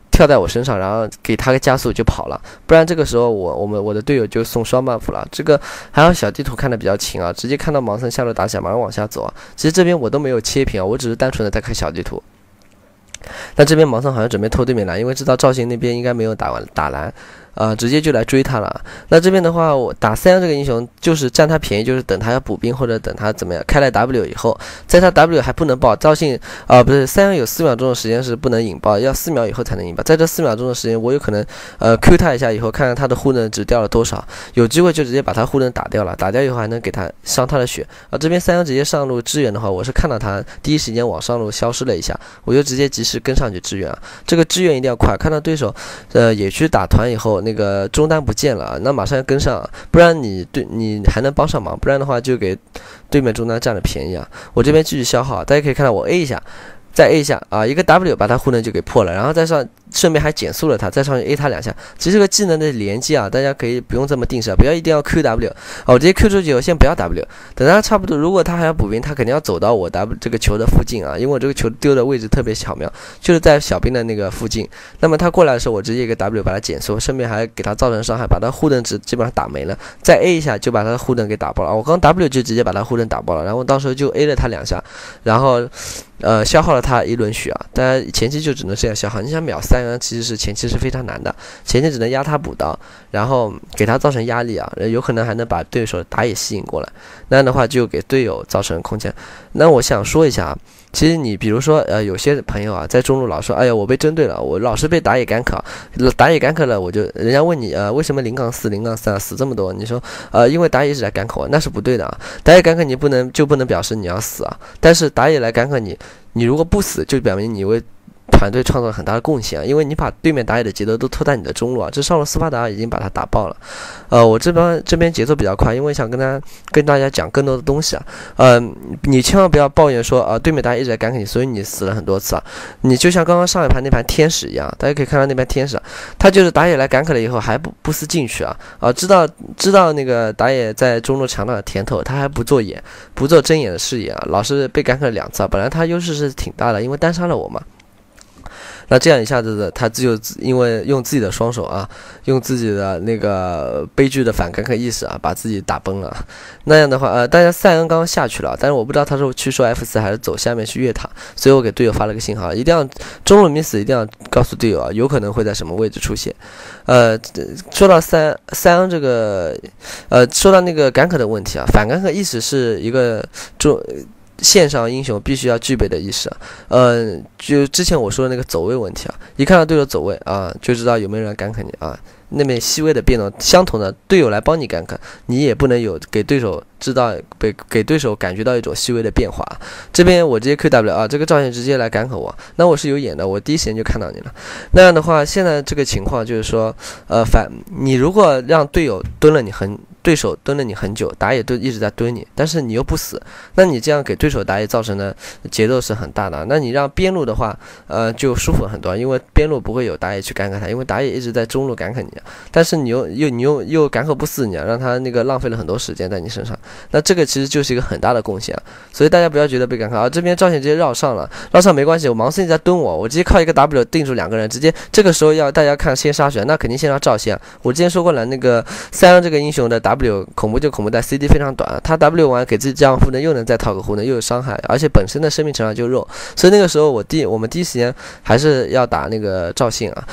跳在我身上，然后给他个加速就跑了，不然这个时候我的队友就送双 buff 了。这个还好小地图看的比较勤啊，直接看到盲僧下路打起来，马上往下走啊。其实这边我都没有切屏啊，我只是单纯的在看小地图。但这边盲僧好像准备偷对面蓝，因为知道赵信那边应该没有打蓝。直接就来追他了。那这边的话，我打3阳这个英雄就是占他便宜，就是等他要补兵或者等他怎么样开了 W 以后，在他 W 还不能爆，赵信不是3阳有4秒钟的时间是不能引爆，要4秒以后才能引爆。在这4秒钟的时间，我有可能Q 他一下以后，看看他的护盾值掉了多少，有机会就直接把他护盾打掉了，打掉以后还能给他伤他的血。这边3阳直接上路支援的话，我是看到他第一时间往上路消失了一下，我就直接及时跟上去支援啊。这个支援一定要快，看到对手野区打团以后。那个中单不见了，那马上要跟上，不然你还能帮上忙，不然的话就给对面中单占了便宜啊。我这边继续消耗，大家可以看到我 A 一下，再 A 一下啊，一个 W 把他护盾就给破了，然后再上顺便还减速了他，再上去 A 他2下。其实这个技能的连接啊，大家可以不用这么定式，不要一定要 QW 我直接 Q 出去，我先不要 W， 等他差不多，如果他还要补兵，他肯定要走到我 W 这个球的附近啊，因为我这个球丢的位置特别巧妙，就是在小兵的那个附近。那么他过来的时候，我直接一个 W 把他减速，顺便还给他造成伤害，把他护盾值基本上打没了，再 A 一下就把他的护盾给打爆了。我刚 W 就直接把他护盾打爆了，然后到时候就 A 了他2下，然后消耗了他1轮血啊。当然前期就只能这样消耗，你想秒3阳其实是前期是非常难的，前期只能压他补刀，然后给他造成压力啊，有可能还能把对手打野吸引过来，那样的话就给队友造成空间。那我想说一下啊，其实你比如说有些朋友啊在中路老说，哎呀我被针对了，我老是被打野干克，打野干克了，我就人家问你为什么0-4、0-3死这么多？你说因为打野一直来干克我，那是不对的啊，打野干克你不能表示你要死啊，但是打野来干克你如果不死，就表明你为团队创造了很大的贡献啊，因为你把对面打野的节奏都拖在你的中路啊，这上路斯巴达已经把他打爆了。我这边节奏比较快，因为想跟大家讲更多的东西啊。你千万不要抱怨说对面打野一直在干克你，所以你死了很多次啊。你就像刚刚上一盘那盘天使一样，大家可以看到那盘天使他就是打野来干克了以后还不思进取啊，知道那个打野在中路抢到了甜头，他还不做睁眼的视野啊，老是被干克了2次啊。本来他优势是挺大的，因为单杀了我嘛。那这样一下子他就因为用自己的双手啊，用自己的那个悲剧的反干克意识啊，把自己打崩了。那样的话大家3阳刚刚下去了，但是我不知道他是去说 F4还是走下面去越塔，所以我给队友发了个信号，一定要中路迷死，一定要告诉队友啊，有可能会在什么位置出现。说到三阳这个说到那个干克的问题啊，反干克意识是一个线上英雄必须要具备的意识就之前我说的那个走位问题啊，一看到队友走位啊，就知道有没有人干克你啊。那边细微的变动，相同的队友来帮你干克，你也不能有给对手知道给对手感觉到一种细微的变化。这边我直接 QW 啊，这个赵信直接来干克我，那我是有眼的，我第一时间就看到你了。那样的话，现在这个情况就是说，你如果让对手蹲了你很久，打野都一直在蹲你，但是你又不死，那你这样给对手打野造成的节奏是很大的。那你让边路的话，就舒服很多，因为边路不会有打野去干克他，因为打野一直在中路干克你，但是你又干克不死你，让他那个浪费了很多时间在你身上，那这个其实就是一个很大的贡献啊。所以大家不要觉得被干克啊，这边赵信直接绕上了，绕上没关系，我盲僧在蹲我直接靠一个 W 定住2个人，直接这个时候要大家看先杀选，那肯定先让赵信啊。我之前说过了，那个3阳这个英雄的 W 恐怖在 CD 非常短，他 W 完给自己这样护盾，又能再套个护盾，又有伤害，而且本身的生命成长就肉，所以那个时候我们第一时间还是要打那个赵信啊。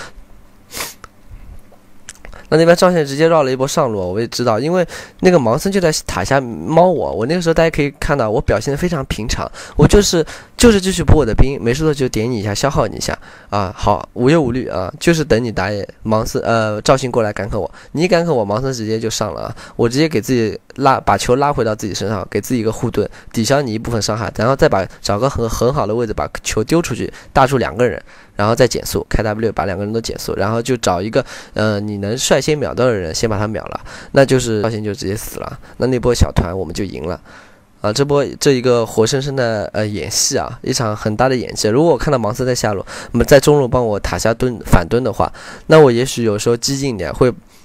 那边赵信直接绕了一波上路，我也知道，因为那个盲僧就在塔下猫我那个时候大家可以看到我表现的非常平常，我就是继续补我的兵，没事的就点你一下消耗你一下啊，好无忧无虑啊，就是等你打野盲僧赵信过来干克我，你一干克我盲僧直接就上了啊，我直接给自己把球拉回到自己身上，给自己一个护盾，抵消你一部分伤害，然后再找个很好的位置把球丢出去，大出2个人，然后再减速开 W 把2个人都减速，然后就找一个你能率先秒到的人先把他秒了，那就是赵信就直接死了，那波小团我们就赢了啊！这一个活生生的演戏啊，一场很大的演技。如果我看到盲僧在下路，那么在中路帮我塔下反蹲的话，那我也许有时候激进一点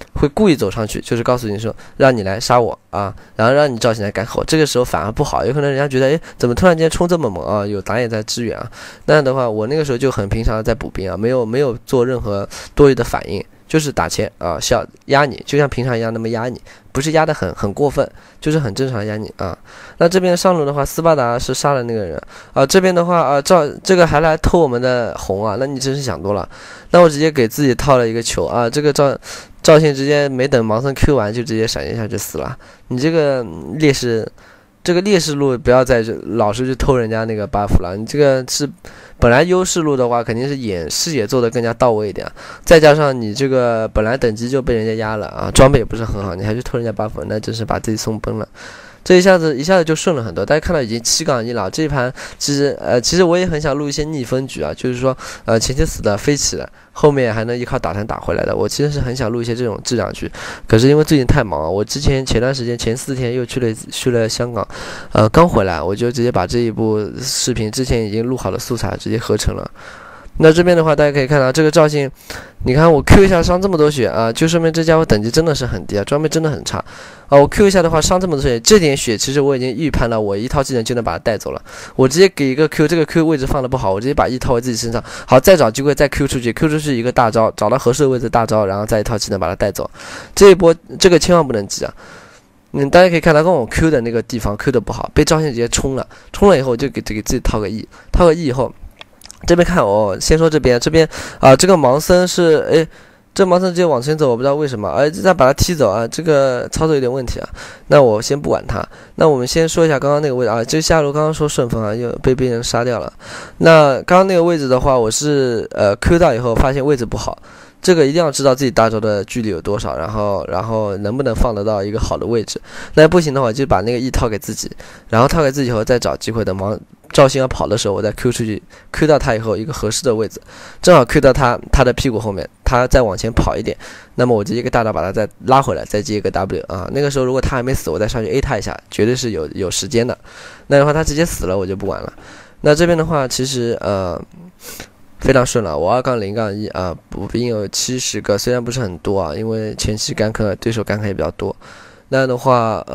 会故意走上去，就是告诉你说让你来杀我啊，然后让你赵信来改口。这个时候反而不好，有可能人家觉得，哎，怎么突然间冲这么猛啊？有打野在支援啊。那样的话，我那个时候就很平常的在补兵啊，没有做任何多余的反应。就是打前啊，压你，就像平常一样那么压你，不是压得很过分，就是很正常的压你啊。那这边上路的话，斯巴达是杀了那个人啊，这边的话啊，这个还来偷我们的红啊，那你真是想多了。那我直接给自己套了一个球啊，这个赵信直接没等盲僧 Q 完就直接闪现下去死了，你这个劣势。这个劣势路不要再老是去偷人家那个 buff 了，你这个是本来优势路的话，肯定是视野做的更加到位一点，再加上你这个本来等级就被人家压了啊，装备也不是很好，你还去偷人家 buff， 那真是把自己送崩了。这一下子就顺了很多，大家看到已经7-1了。这一盘其实我也很想录一些逆风局啊，就是说前期死的飞起了，后面还能依靠打团打回来的。我其实是很想录一些这种质量局，可是因为最近太忙了，我前段时间前4天又去了香港，刚回来我就直接把这一部视频之前已经录好的素材直接合成了。那这边的话，大家可以看到这个赵信，你看我 Q 一下伤这么多血啊，就说明这家伙等级真的是很低啊，装备真的很差啊。我 Q 一下的话伤这么多血，这点血其实我已经预判了，我一套技能就能把它带走了。我直接给一个 Q， 这个 Q 位置放的不好，我直接把一套回自己身上，好，再找机会再 Q 出去一个大招，找到合适的位置大招，然后再一套技能把它带走。这一波这个千万不能急啊。大家可以看到，跟我 Q 的那个地方 Q 的不好，被赵信直接冲了以后，我就给自己套个 E， 套个 E 以后。这边看先说这边啊，这个盲僧是这盲僧直接往前走，我不知道为什么，再把他踢走啊，这个操作有点问题啊。那我先不管他，那我们先说一下刚刚那个位置啊，这下路刚刚说顺风啊，又被别人杀掉了。那刚刚那个位置的话，我是Q 到以后发现位置不好。这个一定要知道自己大招的距离有多少，然后能不能放得到一个好的位置。那不行的话，就把那个 E 套给自己，然后套给自己以后再找机会，等赵信要跑的时候，我再 Q 出去 ，Q 到他以后一个合适的位置，正好 Q 到他的屁股后面，他再往前跑一点，那么我直接一个大招把他再拉回来，再接一个 W 啊。那个时候如果他还没死，我再上去 A 他一下，绝对是有时间的。那的话他直接死了，我就不管了。那这边的话，其实非常顺了，我2-0-1啊，补兵有70个，虽然不是很多啊，因为前期gank对手gank也比较多。那样的话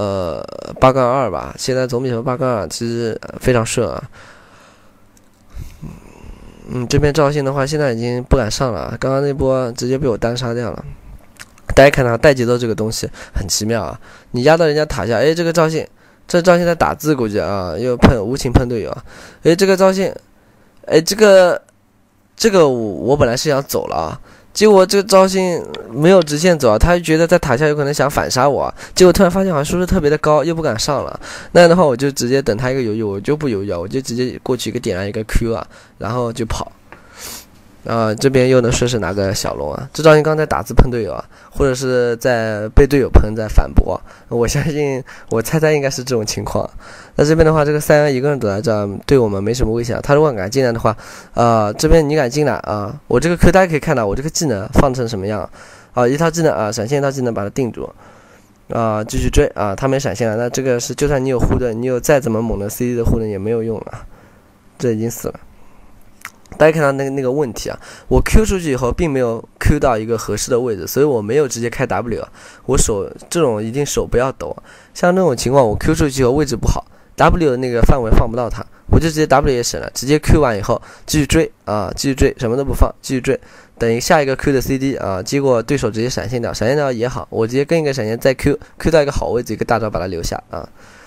，8-2吧，现在总比分8-2其实非常顺啊。这边赵信的话，现在已经不敢上了，刚刚那波直接被我单杀掉了。大家看到带节奏这个东西很奇妙啊，你压到人家塔下，这个赵信在打字估计啊，又无情喷队友啊，这个赵信，这个我本来是想走了啊，结果这个赵信没有直线走啊，他觉得在塔下有可能想反杀我啊，结果突然发现好像输出特别的高，又不敢上了。那样的话，我就直接等他一个犹豫，我就不犹豫啊，我就直接过去一个点燃一个 Q 啊，然后就跑。这边又能顺势拿个小龙啊！这赵信刚才打字喷队友啊，或者是在被队友喷在反驳，我相信我猜应该是这种情况。那这边的话，这个3-1一个人躲在这，对我们没什么威胁啊。他如果敢进来的话，这边你敢进来啊，我这个 Q 大家可以看到，我这个技能放成什么样啊？一套技能啊，闪现一套技能把它定住啊，继续追啊，他没闪现了，那这个是就算你有护盾，你有再怎么猛的 CD 的护盾也没有用了，这已经死了。大家看到那个问题啊，我 Q 出去以后并没有 Q 到一个合适的位置，所以我没有直接开 W， 我手这种一定手不要抖，像这种情况我 Q 出去以后位置不好 ，W 的那个范围放不到它，我就直接 W 也省了，直接 Q 完以后继续追啊，继续追，什么都不放，继续追，等下一个 Q 的 CD 啊，结果对手直接闪现掉也好，我直接跟一个闪现再 Q 到一个好位置，一个大招把它留下啊。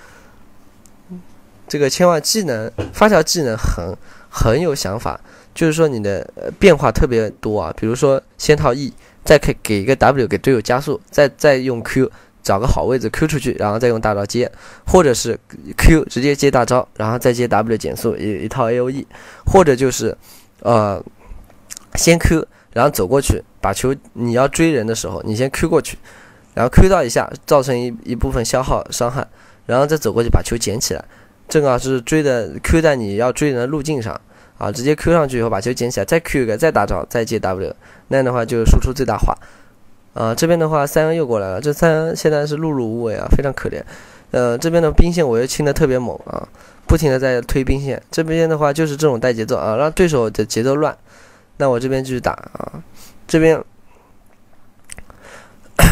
这个千万发条技能很有想法，就是说你的变化特别多啊，比如说先套 E， 再给一个 W 给队友加速，再用 Q 找个好位置 Q 出去，然后再用大招接，或者是 Q 直接接大招，然后再接 W 减速一套 AOE， 或者就是先 Q 然后走过去，把球你要追人的时候，你先 Q 过去，然后 Q 到一下造成一部分消耗伤害，然后再走过去把球捡起来。正好是追的 Q 在你要追人的路径上啊，直接 Q 上去以后把球捡起来，再 Q 一个，再大招，再接 W， 那样的话就输出最大化。这边的话3-1又过来了，这3-1现在是碌碌无为啊，非常可怜。这边的兵线我又清的特别猛啊，不停的在推兵线。这边的话就是这种带节奏啊，让对手的节奏乱。那我这边继续打啊，这边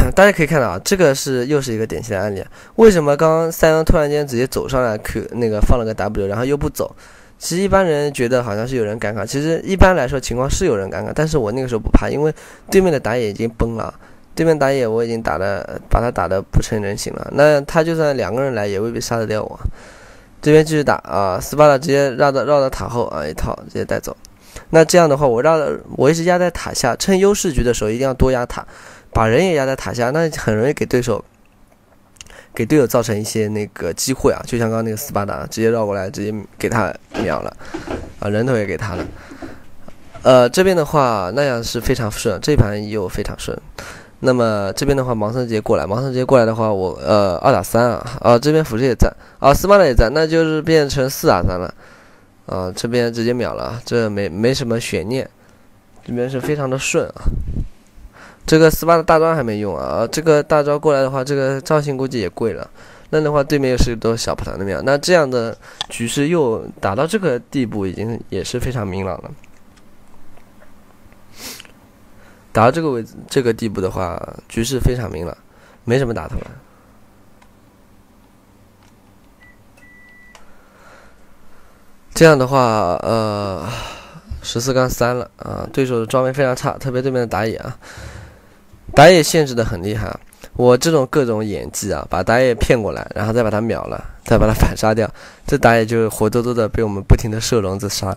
大家可以看到啊，这个又是一个典型的案例。为什么刚刚三阳突然间直接走上来 Q 那个放了个 W， 然后又不走？其实一般人觉得好像是有人赶卡，其实一般来说情况是有人赶卡，但是我那个时候不怕，因为对面的打野已经崩了，对面打野我已经把他打得不成人形了，那他就算2个人来也未必杀得掉我。这边继续打啊，斯巴达直接绕到塔后啊，一套直接带走。那这样的话，我一直压在塔下，趁优势局的时候一定要多压塔，把人也压在塔下，那很容易给队友造成一些那个机会啊，就像刚刚那个斯巴达直接绕过来，直接给他秒了啊，人头也给他了。这边的话那样是非常顺，这盘又非常顺。那么这边的话，盲僧直接过来的话，我2打3啊，这边辅助也在啊，斯巴达也在，那就是变成4打3了啊，这边直接秒了，这没什么悬念，这边是非常的顺啊。这个斯巴达大招还没用啊，这个大招过来的话，这个赵信估计也跪了。那的话，对面又是都小葡萄的秒，那这样的局势又打到这个地步，也是非常明朗了。打到这个地步的话，局势非常明朗，没什么打头了。这样的话14-3了啊，对手的装备非常差，特别对面的打野啊。打野限制的很厉害啊！我这种各种演技啊，把打野骗过来，然后再把他秒了，再把他反杀掉，这打野就活脱脱的被我们不停的射笼子杀。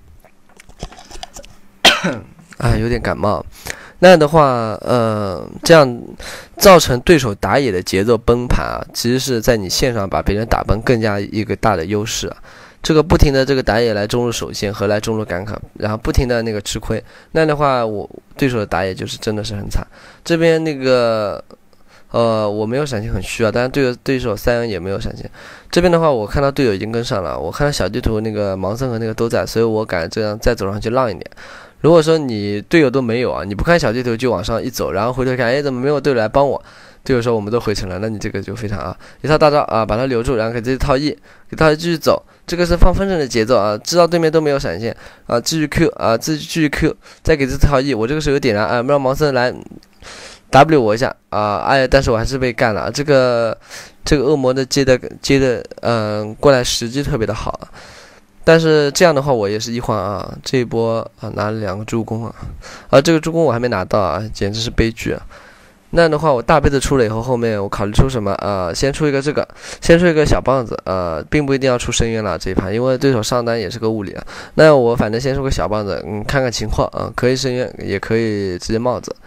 有点感冒。那样的话，这样造成对手打野的节奏崩盘啊，其实是在你线上把别人打崩更加一个大的优势啊。这个不停的这个打野来中路守线和来中路赶卡，然后不停的那个吃亏，那样的话我对手的打野就是真的是很惨。这边那个我没有闪现很虚啊，但是对手3人也没有闪现。这边的话我看到队友已经跟上了，我看到小地图那个盲僧和那个都在，所以我敢这样再走上去浪一点。如果说你队友都没有啊，你不看小地图就往上一走，然后回头看，怎么没有队友来帮我？队友说我们都回城了，那你这个就非常一套大招啊，把他留住，然后给自己套 E， 给他继续走，这个是放风筝的节奏啊，知道对面都没有闪现啊，继续 Q 啊，继续 Q， 再给自己套 E， 我这个时候有点燃啊，让盲僧来 W 我一下啊，但是我还是被干了，这个恶魔的接的过来时机特别的好啊。但是这样的话，我也是一换啊，这一波啊拿了2个助攻啊，这个助攻我还没拿到啊，简直是悲剧啊！那样的话，我大杯子出了以后，后面我考虑出什么先出一个先出一个小棒子并不一定要出深渊了这一盘，因为对手上单也是个物理啊。那我反正先出个小棒子，看看情况啊，可以深渊，也可以直接帽子。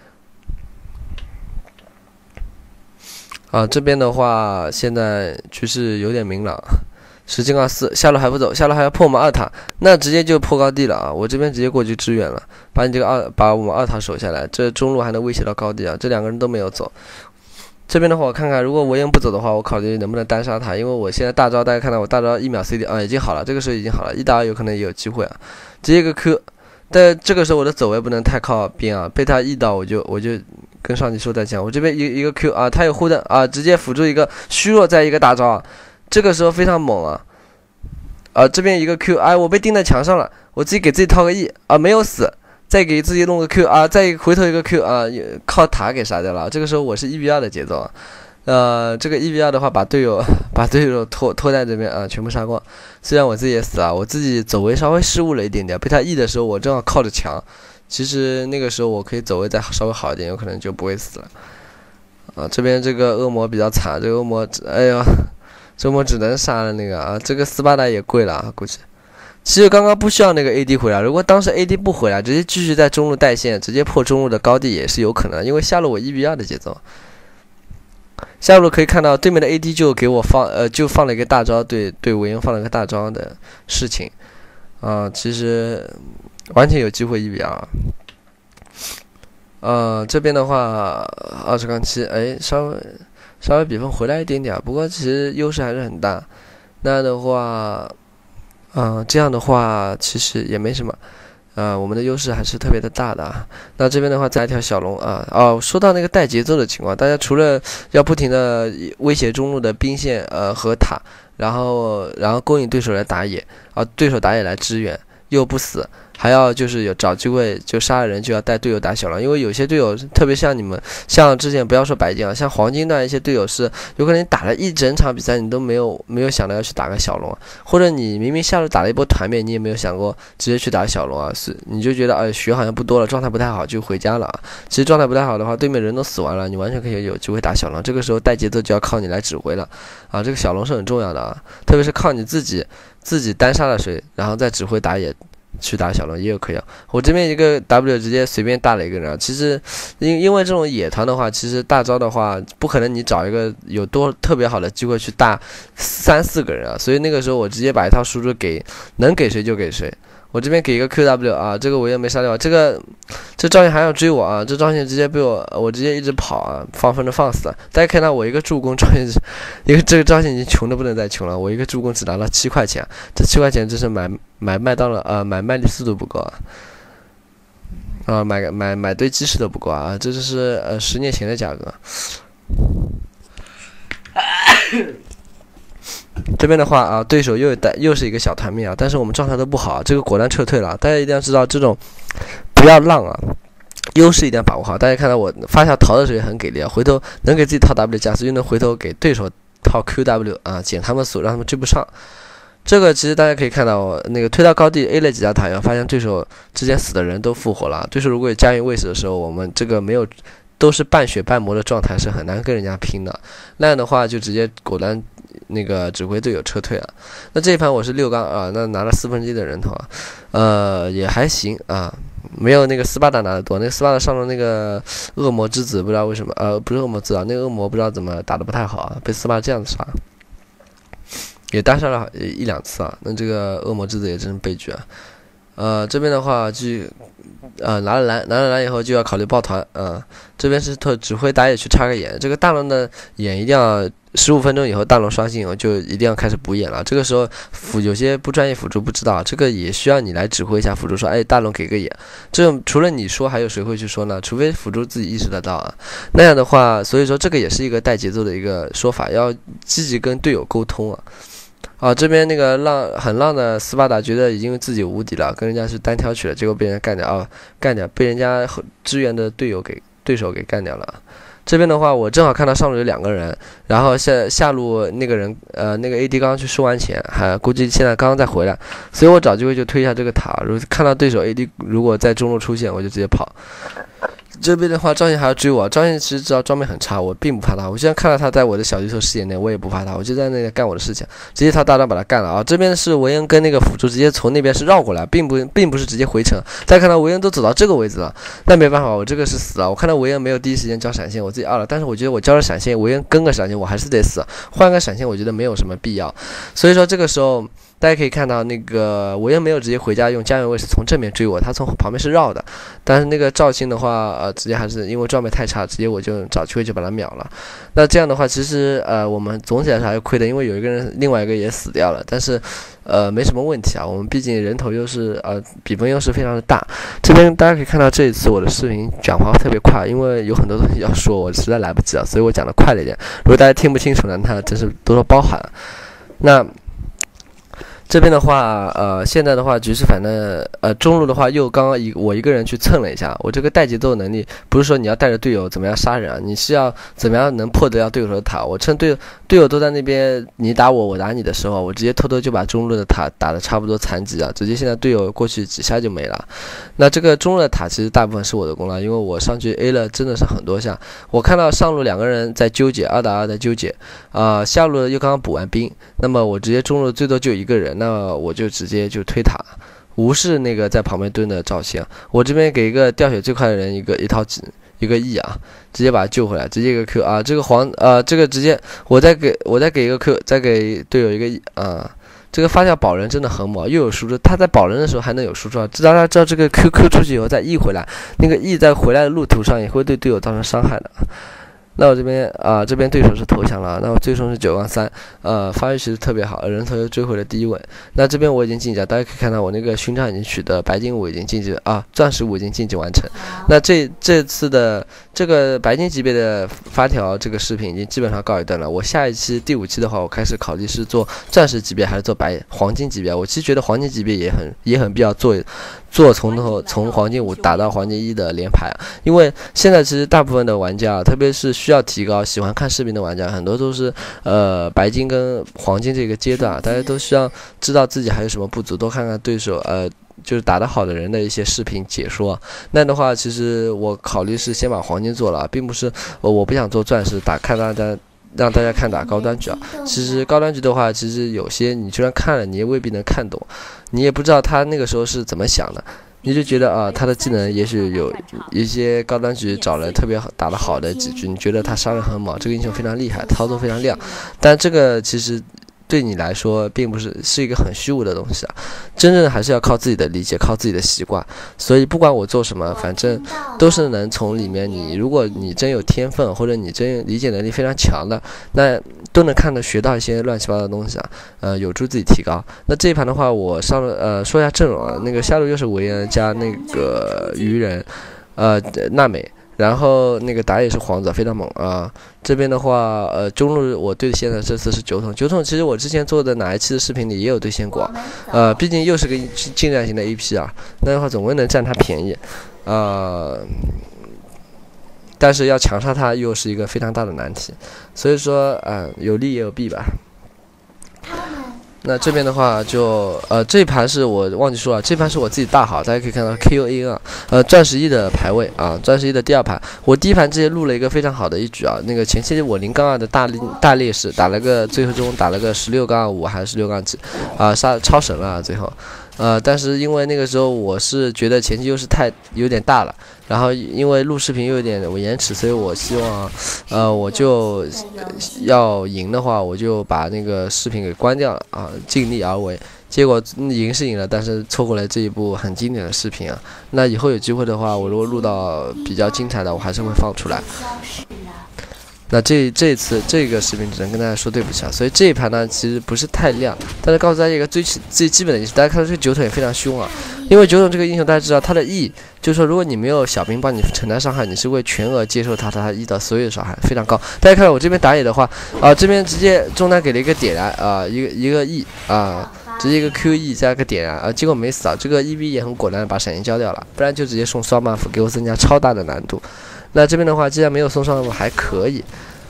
这边的话，现在局势有点明朗。10-4，下路还不走，下路还要破我们2塔，那直接就破高地了啊！我这边直接过去支援了，把我们2塔守下来，这中路还能威胁到高地啊！这2个人都没有走。这边的话，我看看，如果我也不走的话，我考虑能不能单杀他，因为我现在大招，大家看到我大招1秒 CD 已经好了，这个时候已经好了，1打2有可能也有机会啊！直接一个 Q， 但这个时候我的走位不能太靠边啊，被他1倒我就跟上去说再见。我这边一个 Q 啊，他有护盾啊，直接辅助一个虚弱，再一个大招啊！这个时候非常猛啊！这边一个 Q， 我被钉在墙上了，我自己给自己套个 E 啊，没有死，再给自己弄个 Q 啊，再回头一个 Q 啊，靠塔给杀掉了。这个时候我是1v2的节奏啊，这个1v2的话把队友拖在这边啊，全部杀光。虽然我自己也死了，我自己走位稍微失误了一点点，被他 E 的时候我正好靠着墙，其实那个时候我可以走位再稍微好一点，有可能就不会死了这边这个恶魔比较惨，这个恶魔这我只能杀了那个这个斯巴达也跪了估计。其实刚刚不需要那个 AD 回来，如果当时 AD 不回来，直接继续在中路带线，直接破中路的高地也是有可能，因为下路我1v2的节奏。下路可以看到对面的 AD 就给我放了一个大招，对维恩放了个大招的事情其实完全有机会1v2。这边的话20-7，稍微比分回来一点点，不过其实优势还是很大。那的话，这样的话其实也没什么，我们的优势还是特别的大的那这边的话再来一条小龙说到那个带节奏的情况，大家除了要不停的威胁中路的兵线和塔，然后勾引对手来打野对手打野来支援又不死还要就是有找机会就杀了人就要带队友打小龙，因为有些队友特别像你们，像之前不要说白金啊，像黄金段一些队友是有可能你打了一整场比赛你都没有想到要去打个小龙啊，或者你明明下路打了一波团灭，你也没有想过直接去打小龙啊，是你就觉得血好像不多了，状态不太好就回家了啊。其实状态不太好的话，对面人都死完了，你完全可以有机会打小龙，这个时候带节奏就要靠你来指挥了啊，这个小龙是很重要的啊，特别是靠你自己单杀了谁，然后再指挥打野。去打小龙也有可以啊，我这边一个 W 直接随便大了一个人啊。其实因为这种野团的话，其实大招的话不可能你找一个有特别好的机会去大3、4个人啊，所以那个时候我直接把一套输出能给谁就给谁。我这边给一个 QW 啊，这个我也没杀掉，这赵信还要追我啊，这赵信直接被我直接一直跑啊，放风筝放死了。大家看到我一个助攻，这个赵信已经穷的不能再穷了，我一个助攻只拿了7块钱，这7块钱真是买麦当劳买麦丽素都不够啊，买堆鸡翅都不够啊，这就是10年前的价格。这边的话啊，对手又是一个小团灭啊，但是我们状态都不好，这个果断撤退了。大家一定要知道，这种不要浪啊，优势一定要把握好。大家看到我发下逃的时候也很给力啊，回头能给自己套 W 加速，又能回头给对手套 QW 啊，减他们速，让他们追不上。这个其实大家可以看到，那个推到高地 A 了几家塔，要发现对手之前死的人都复活了。对手如果有家园卫士的时候，我们这个没有都是半血半魔的状态，是很难跟人家拼的。那样的话就直接果断那个指挥队友撤退啊。那这一盘我是6缸啊，那拿了1/4的人头啊，也还行啊，没有那个斯巴达拿的多。那个斯巴达上了那个恶魔之子，不知道为什么不是恶魔之子啊，那个恶魔不知道怎么打得不太好啊，被斯巴达这样子杀。也单杀了1、2次啊，那这个恶魔之子也真是悲剧啊。这边的话就拿了蓝以后就要考虑抱团这边是指挥打野去插个眼，这个大龙的眼一定要15分钟以后大龙刷新以后就一定要开始补眼了。这个时候有些不专业辅助不知道，这个也需要你来指挥一下辅助说，大龙给个眼。这种除了你说还有谁会去说呢？除非辅助自己意识得到啊。那样的话，所以说这个也是一个带节奏的一个说法，要积极跟队友沟通这边那个很浪的斯巴达觉得已经自己无敌了，跟人家是单挑去了，结果被人家干掉，被人家支援的对手给干掉了。这边的话，我正好看到上路有2个人，然后下路那个人那个 AD 刚刚去收完钱，估计现在刚刚再回来，所以我找机会就推一下这个塔。如果看到对手 AD 如果在中路出现，我就直接跑。这边的话，赵信还要追我。赵信其实知道装备很差，我并不怕他。我现在看到他在我的小地图视野内，我也不怕他，我就在那里干我的事情，直接套大招把他干了啊！这边是维恩跟那个辅助直接从那边是绕过来，并不是直接回城。大家看到维恩都走到这个位置了，那没办法，我这个是死了。我看到维恩没有第一时间交闪现，我自己了，但是我觉得我交了闪现，维恩跟个闪现，我还是得死。换个闪现，我觉得没有什么必要。所以说这个时候。大家可以看到，那个维恩没有直接回家用家园卫士从正面追我，他从旁边是绕的。但是那个赵信的话，直接还是因为装备太差，直接我就找机会就把他秒了。那这样的话，其实我们总体来说还是亏的，因为有一个人另外一个也死掉了。但是没什么问题啊，我们毕竟人头优势比分优势非常的大。这边大家可以看到，这一次我的视频讲话特别快，因为有很多东西要说，我实在来不及了，所以我讲的快了一点。如果大家听不清楚呢，那真是多多包涵。那这边的话，现在的话局势反正中路的话又刚刚我一个人去蹭了一下，我这个带节奏能力不是说你要带着队友怎么样杀人啊，你是要怎么样能破得了队友的塔。我趁队友都在那边你打我我打你的时候，我直接偷偷就把中路的塔打得差不多残疾啊，直接现在队友过去几下就没了。那这个中路的塔其实大部分是我的功劳，因为我上去 A 了真的是很多下。我看到上路2个人在纠结2打2在纠结下路又刚刚补完兵，那么我直接中路最多就1个人，那我就直接就推塔，无视那个在旁边蹲的赵信。我这边给一个掉血最快的人一个 E 直接把他救回来，直接一个 Q 这个这个直接我再给一个 Q， 再给队友一个 E 这个发酵保人真的很猛，又有输出，他在保人的时候还能有输出大家知道这个 Q 出去以后再 E 回来，那个 E 在回来的路途上也会对队友造成伤害的。那我这边这边对手是投降了，那我最终是9杠3，发育其实特别好，人头又追回了第1位。那这边我已经晋级了，大家可以看到我那个勋章已经取得，白金5已经晋级钻石5已经晋级完成。那这次的这个白金级别的发条这个视频已经基本上告一段了。我下一期第5期的话，我开始考虑是做钻石级别还是做黄金级别。我其实觉得黄金级别也很必要做做从黄金5打到黄金1的连排啊，因为现在其实大部分的玩家，特别是需要提高、喜欢看视频的玩家，很多都是白金跟黄金这个阶段啊，大家都需要知道自己还有什么不足，多看看对手就是打得好的人的一些视频解说。那样的话，其实我考虑是先把黄金做了，并不是我不想做钻石，让大家看打高端局啊。其实高端局的话，其实有些你就算看了，你也未必能看懂，你也不知道他那个时候是怎么想的。你就觉得他的技能也许有一些高端局找了特别打得好的几局，你觉得他杀人很猛，这个英雄非常厉害，操作非常亮，但这个其实对你来说并不是一个很虚无的东西啊，真正还是要靠自己的理解，靠自己的习惯。所以不管我做什么，反正都是能从里面如果你真有天分，或者你真理解能力非常强的，那都能学到一些乱七八糟的东西啊，有助自己提高。那这一盘的话，我上了说一下阵容啊，那个下路又是维恩加那个鱼人，娜美。然后那个打野是皇子，非常猛啊！这边的话，中路我对线的这次是酒桶。酒桶其实我之前做的哪一期的视频里也有对线过，毕竟又是个近战型的 AP 啊，那的话总归能占他便宜，但是要强杀他又是一个非常大的难题，所以说有利也有弊吧。那这边的话就这一盘是我忘记说了，这盘是我自己大好，大家可以看到 KUAN 啊，钻石1的排位啊，钻石1的第2盘，我第一盘直接录了一个非常好的一局啊，那个前期我0-2的大劣势，打了个最终打了个16-5还是16-几啊，超神了最后。但是因为那个时候我是觉得前期优势有点大了，然后因为录视频又有点延迟，所以我希望我就要赢的话，我就把那个视频给关掉了啊，尽力而为。结果赢是赢了，但是错过了这一部很经典的视频啊。那以后有机会的话，我如果录到比较精彩的，我还是会放出来。那这次这个视频只能跟大家说对不起啊，所以这一盘呢其实不是太亮，但是告诉大家一个最基本的意思，大家看到这个酒桶也非常凶啊，因为酒桶这个英雄大家知道他的 E， 就是说如果你没有小兵帮你承担伤害，你是会全额接受他 E 的所有伤害，非常高。大家看到我这边打野的话这边直接中单给了一个点燃一个 E 直接一个 QE 加一个点燃结果没死啊，这个 EV 也很果断的把闪现交掉了，不然就直接送双 buff 给我增加超大的难度。那这边的话，既然没有送上，还可以。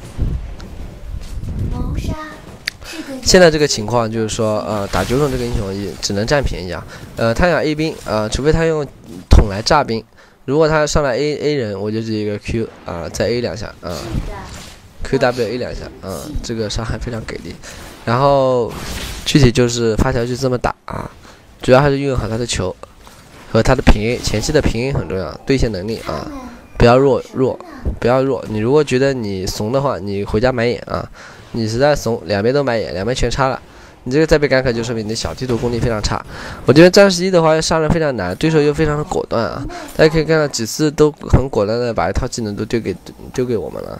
现在这个情况就是说，打酒桶这个英雄也只能占便宜啊。他想 A 兵除非他用桶来炸兵。如果他上来 A 人，我就直接一个 Q 再 A 2下QW A 2下这个伤害非常给力。然后具体就是发条就这么打主要还是运用好他的球和他的平 A， 前期的平 A 很重要，对线能力不要弱，不要弱。你如果觉得你怂的话，你回家买眼你实在怂，两边都买眼，两边全插了，你这个再被gank就说明你的小地图功力非常差。我觉得战士1的话杀人非常难，对手又非常的果断大家可以看到几次都很果断的把一套技能都丢给我们了。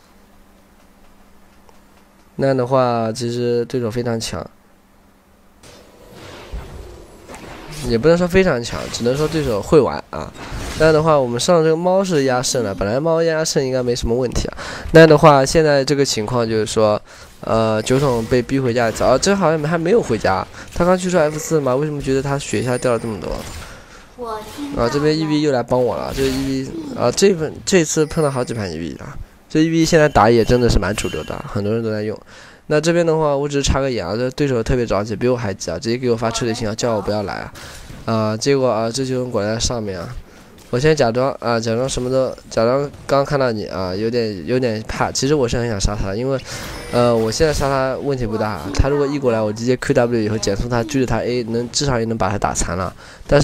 那样的话，其实对手非常强。也不能说非常强，只能说对手会玩那样的话，我们上这个猫是压胜了，本来猫压胜应该没什么问题那样的话，现在这个情况就是说，酒桶被逼回家早，这好像还没有回家，他刚去出 F4嘛，为什么觉得他血下掉了这么多？这边 EV 又来帮我了，这个 EV 这次碰到好几盘 EV 这 EV 现在打野真的是蛮主流的，很多人都在用。那这边的话，我只是插个眼这对手特别着急，比我还急直接给我发催泪信叫我不要来结果这就果然在上面我现在假装假装什么都假装刚看到你有点怕，其实我是很想杀他，因为我现在杀他问题不大，他如果 E 过来，我直接 QW 以后减速他追着他 A， 至少也能把他打残了，但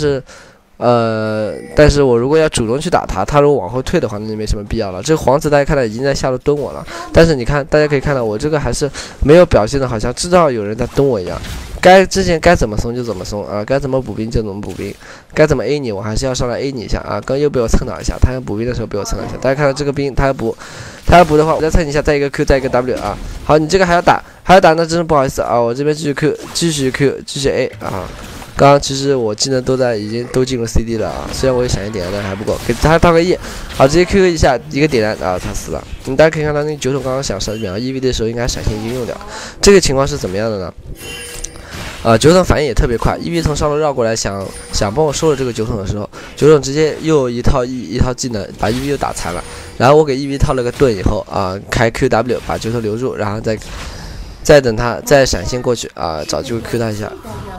是我如果要主动去打他如果往后退的话，那就没什么必要了。这个皇子大家看到已经在下路蹲我了，但是你看大家可以看到我这个还是没有表现的好像知道有人在蹲我一样，之前该怎么松就怎么松该怎么补兵就怎么补兵，该怎么 A 你我还是要上来 A 你一下刚又被我蹭倒一下，他要补兵的时候被我蹭倒一下，大家看到这个兵他要补的话，我再蹭你一下，再一个 Q 再一个 W 好，你这个还要打那真是不好意思我这边继续 Q 继续 A 刚刚其实我技能已经都进入 CD 了虽然我有闪现点但还不够，给他套个 E， 好，直接 Q 一下一个点燃他死了。大家可以看到那个酒桶刚刚想秒 EV 的时候，应该闪现已经用掉了。这个情况是怎么样的呢？ 酒桶反应也特别快，EV 从上路绕过来想帮我收了这个酒桶的时候，酒桶直接又一套技能把 EV 又打残了，然后我给 EV 套了个盾以后开 QW 把酒桶留住，然后再等他再闪现过去找机会 Q 他一下。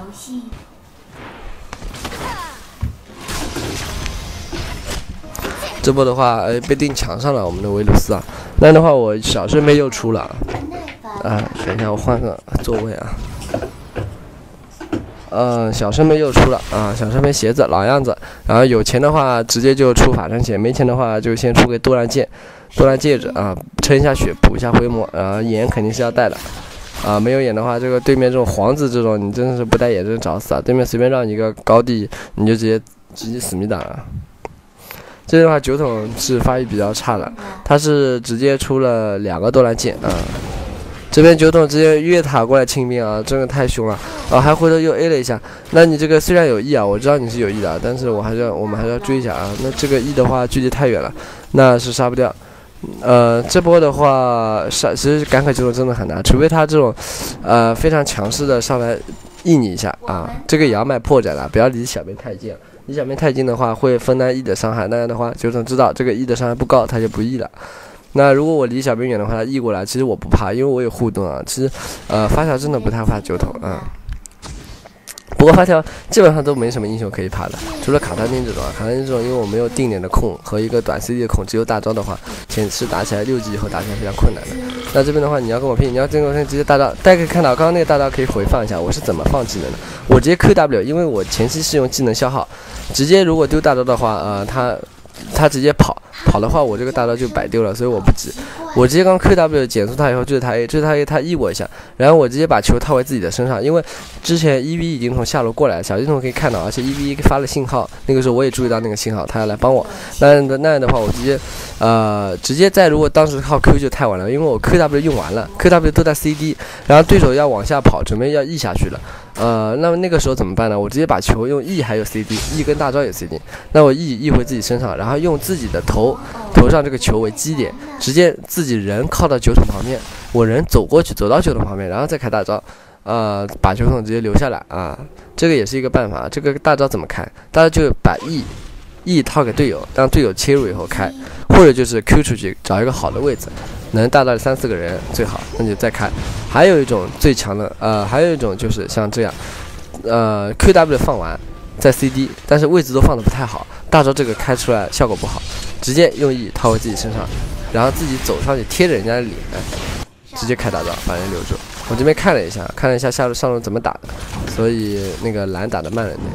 这波的话被钉墙上了，我们的维鲁斯那样的话我小圣杯又出了等一下我换个座位小圣杯又出了小圣杯鞋子老样子，然后有钱的话直接就出法杖鞋，没钱的话就先出个多兰戒指撑一下血补一下灰魔，眼肯定是要戴的没有眼的话，这个对面这种皇子这种你真的是不戴眼真找死对面随便让你一个高地你就直接死命打了。这的话酒桶是发育比较差的，他是直接出了2个多兰剑这边酒桶直接越塔过来清兵真的太凶了还回头又 A 了一下。那你这个虽然有 E 我知道你是有 E 的，但是我们还是要追一下那这个 E 的话距离太远了，那是杀不掉。这波的话其实赶凯酒桶真的很难，除非他这种非常强势的上来 E 你一下这个也要卖破绽了，不要离小兵太近了。离小兵太近的话会分担 E 的伤害，那样的话酒桶知道这个 E 的伤害不高，他就不 E 了。那如果我离小兵远的话，他 E 过来，其实我不怕，因为我有护盾其实发条真的不太怕酒桶不过发条基本上都没什么英雄可以怕的，除了卡丹丁这种卡丹丁这种因为我没有定点的控和一个短 CD 的控，只有大招的话前期打起来6级以后打起来非常困难的。那这边的话你要跟我拼，你要跟我拼直接大招，大家可以看到刚刚那个大招可以回放一下我是怎么放技能的，我直接 QW， 因为我前期是用技能消耗，直接如果丢大招的话他直接跑的话，我这个大招就摆丢了，所以我不急。我直接刚 QW 减速他以后追着他 A， 他 E 我一下，然后我直接把球套回自己的身上，因为之前 EV 已经从下路过来了，小金童可以看到，而且 EV 发了信号，那个时候我也注意到那个信号，他要来帮我。那样的话，我直接如果当时靠 Q 就太晚了，因为我 QW 用完了 ，QW 都在 CD， 然后对手要往下跑，准备要 E 下去了。那么那个时候怎么办呢？我直接把球用 E 还有 CD，E 跟大招有 CD， 那我 E 回自己身上，然后用自己的头上这个球为基点，直接自己人靠到酒桶旁边，我人走过去，走到酒桶旁边，然后再开大招，把酒桶直接留下来这个也是一个办法。这个大招怎么开？大家就把 E 套给队友，让队友切入以后开，或者就是 Q 出去找一个好的位置，能大到3、4个人最好，那就再开。还有一种最强的，还有一种就是像这样，QW 放完在 CD， 但是位置都放的不太好，大招这个开出来效果不好，直接用 E 套回自己身上，然后自己走上去贴着人家的脸，直接开大招把人留住。我这边看了一下上路怎么打的，所以那个蓝打的慢了点。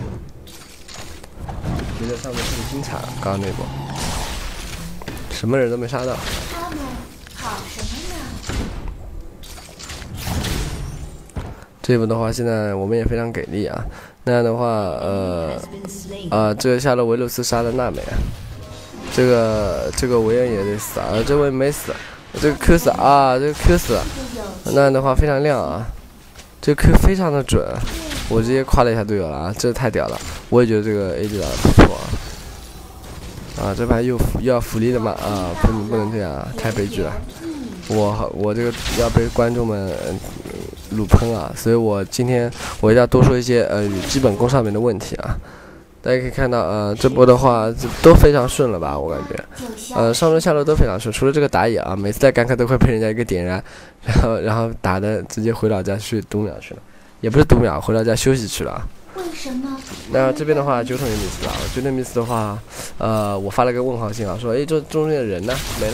觉得上面更精彩了，刚刚那波什么人都没杀到。 他们跑什么呢？ 这波的话，现在我们也非常给力那样的话，这个下路维鲁斯杀了娜美这个维恩也得死这位没死，这个 Q 死这个 Q 死了。那样的话非常亮这个 Q 非常的准。我直接夸了一下队友了这太屌了！我也觉得这个 AD 打得不错这盘又要福利了嘛不能这样太悲剧了。我这个要被观众们辱喷所以我今天我一定要多说一些基本功上面的问题大家可以看到这波的话都非常顺了吧，我感觉上路下路都非常顺，除了这个打野每次在干开都会被人家一个点燃，然后打的直接回老家去读秒去了。也不是读秒，回到家休息去了为什么？ 那这边的话，酒桶也迷死了。酒桶迷死的话，我发了个问号信说，这中间的人呢？没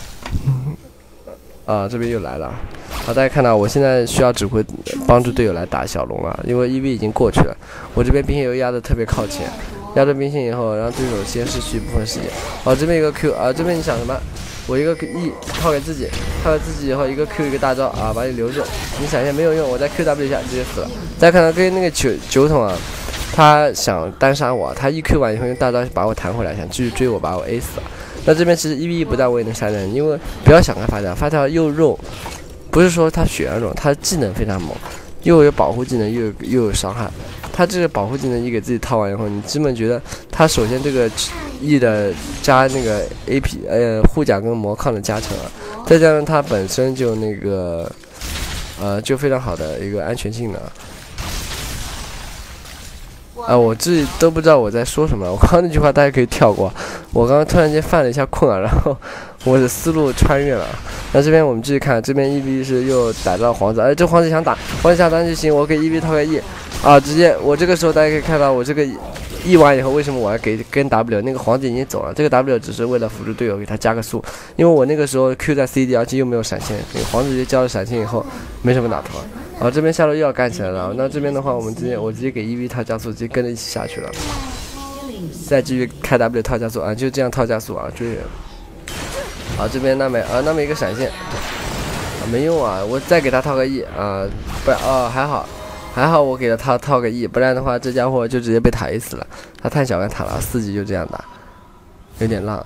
了。这边又来了。大家看到我现在需要指挥帮助队友来打小龙了，因为 EV 已经过去了。我这边兵线又压得特别靠前，压着兵线以后，让对手先失去一部分时间。这边一个 Q 这边你想什么？我一个 E 套给自己以后一个 Q 一个大招把你留住，你闪现没有用，我再 QW 一下直接死了。再看到跟那个酒桶他想单杀我，他一 Q 完以后用大招把我弹回来，想继续追我把我 A 死了。那这边其实1v1不但我也能杀人，因为不要想开发条又肉，不是说他血量肉，他技能非常猛，又有保护技能又有伤害。他这个保护技能一给自己套完以后，你基本觉得他首先这个 E 的加那个 AP 护甲跟魔抗的加成再加上他本身就那个就非常好的一个安全性能。 我自己都不知道我在说什么。我刚刚那句话大家可以跳过。我刚刚突然间犯了一下困啊，然后我的思路穿越了。那这边我们继续看，这边 EV 是又打到皇子，这皇子想打，皇子想打就行，我给 EV 掏个 E， 直接我这个时候大家可以看到我这个 E 完以后，为什么我要跟 W？ 那个皇子已经走了，这个 W 只是为了辅助队友给他加个速，因为我那个时候 Q 在 CD， 而且又没有闪现，那个皇子直接交了闪现以后没什么打头。这边下路又要干起来了，那这边的话我直接给 EV 套加速，直接跟着一起下去了，再继续开 W 套加速就这样套加速追人。这边那么一个闪现没用我再给他套个 E 不还好我给他套个 E， 不然的话这家伙就直接被塔 A 死了。他太小看塔了，4级就这样打，有点浪。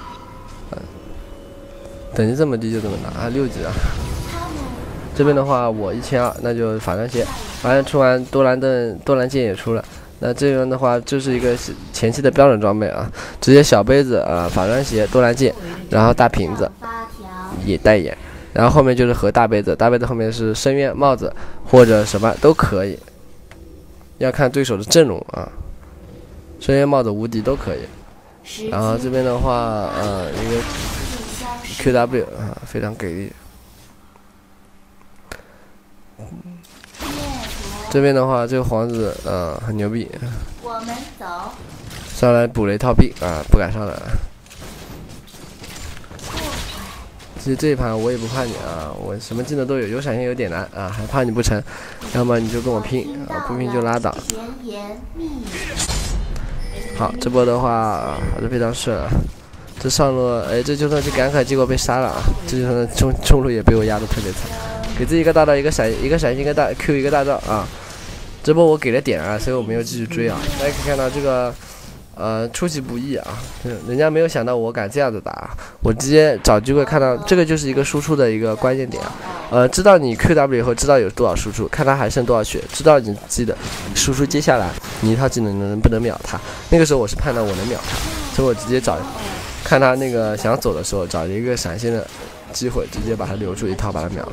等级这么低就这么打6级这边的话我1200，那就法杖鞋，法杖出完多兰剑也出了。那这边的话就是一个前期的标准装备直接小杯子法杖鞋、多兰剑，然后大瓶子也带眼，然后后面就是和大杯子，大杯子后面是深渊帽子或者什么都可以，要看对手的阵容深渊帽子无敌都可以。然后这边的话一个 QW 非常给力。这边的话这个皇子很牛逼， 我们走上来补了一套币不敢上来了。其实这一盘我也不怕你我什么技能都有闪现有点难还怕你不成，要么你就跟我拼不拼就拉倒。好，这波的话还是非常顺这上路这就算去赶凯，结果被杀了这就算中路也被我压得特别惨，给自己一个大招，一个闪现，一个大 Q， 一个大招这波我给了点所以我没有继续追大家可以看到这个出其不意人家没有想到我敢这样子打我直接找机会看到这个就是一个输出的一个关键点知道你 QW 以后知道有多少输出，看他还剩多少血，知道你自己的输出接下来你一套技能能不能秒他，那个时候我是判断我能秒他，所以我直接看他那个想走的时候找一个闪现的机会，直接把他留住一套把他秒了。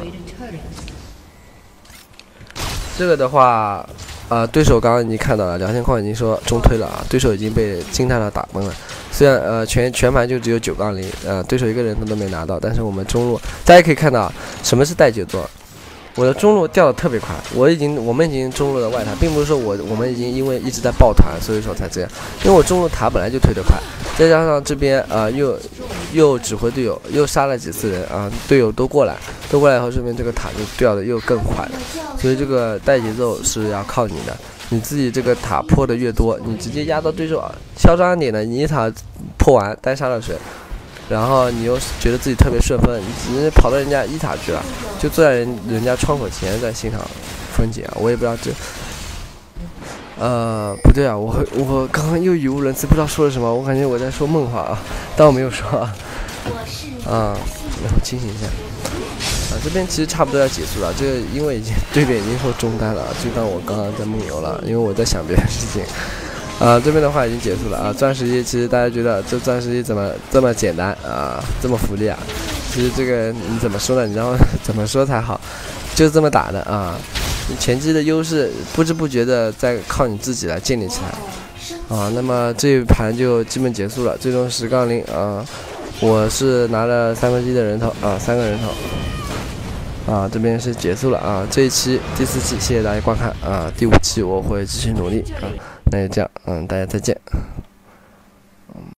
这个的话对手刚刚已经看到了，聊天框已经说中推了对手已经被惊叹到打崩了。虽然全盘就只有9-0对手一个人都没拿到，但是我们中路大家可以看到什么是带节奏。我的中路掉的特别快，我们已经中路的外塔，并不是说我们已经因为一直在抱团，所以说才这样。因为我中路塔本来就推得快，再加上这边又指挥队友，又杀了几次人队友都过来以后，这边这个塔就掉的又更快了。所以这个带节奏是要靠你的，你自己这个塔破的越多，你直接压到对手嚣张一点的，你一塔破完单杀了谁？然后你又觉得自己特别顺风，你直接跑到人家1塔去了，就坐在人家窗口前在欣赏风景我也不知道这不对我刚刚又语无伦次，不知道说了什么，我感觉我在说梦话但我没有说然后清醒一下这边其实差不多要结束了，这个因为对面已经说中单了，就当我刚刚在梦游了，因为我在想别的事情这边的话已经结束了钻石1其实大家觉得这钻石1怎么这么简单这么福利其实这个你怎么说呢？你让我怎么说才好？就这么打的你前期的优势不知不觉的在靠你自己来建立起来那么这一盘就基本结束了，最终10-0我是拿了1/3的人头3个人头这边是结束了这一期第4期谢谢大家观看第5期我会继续努力那就这样大家再见。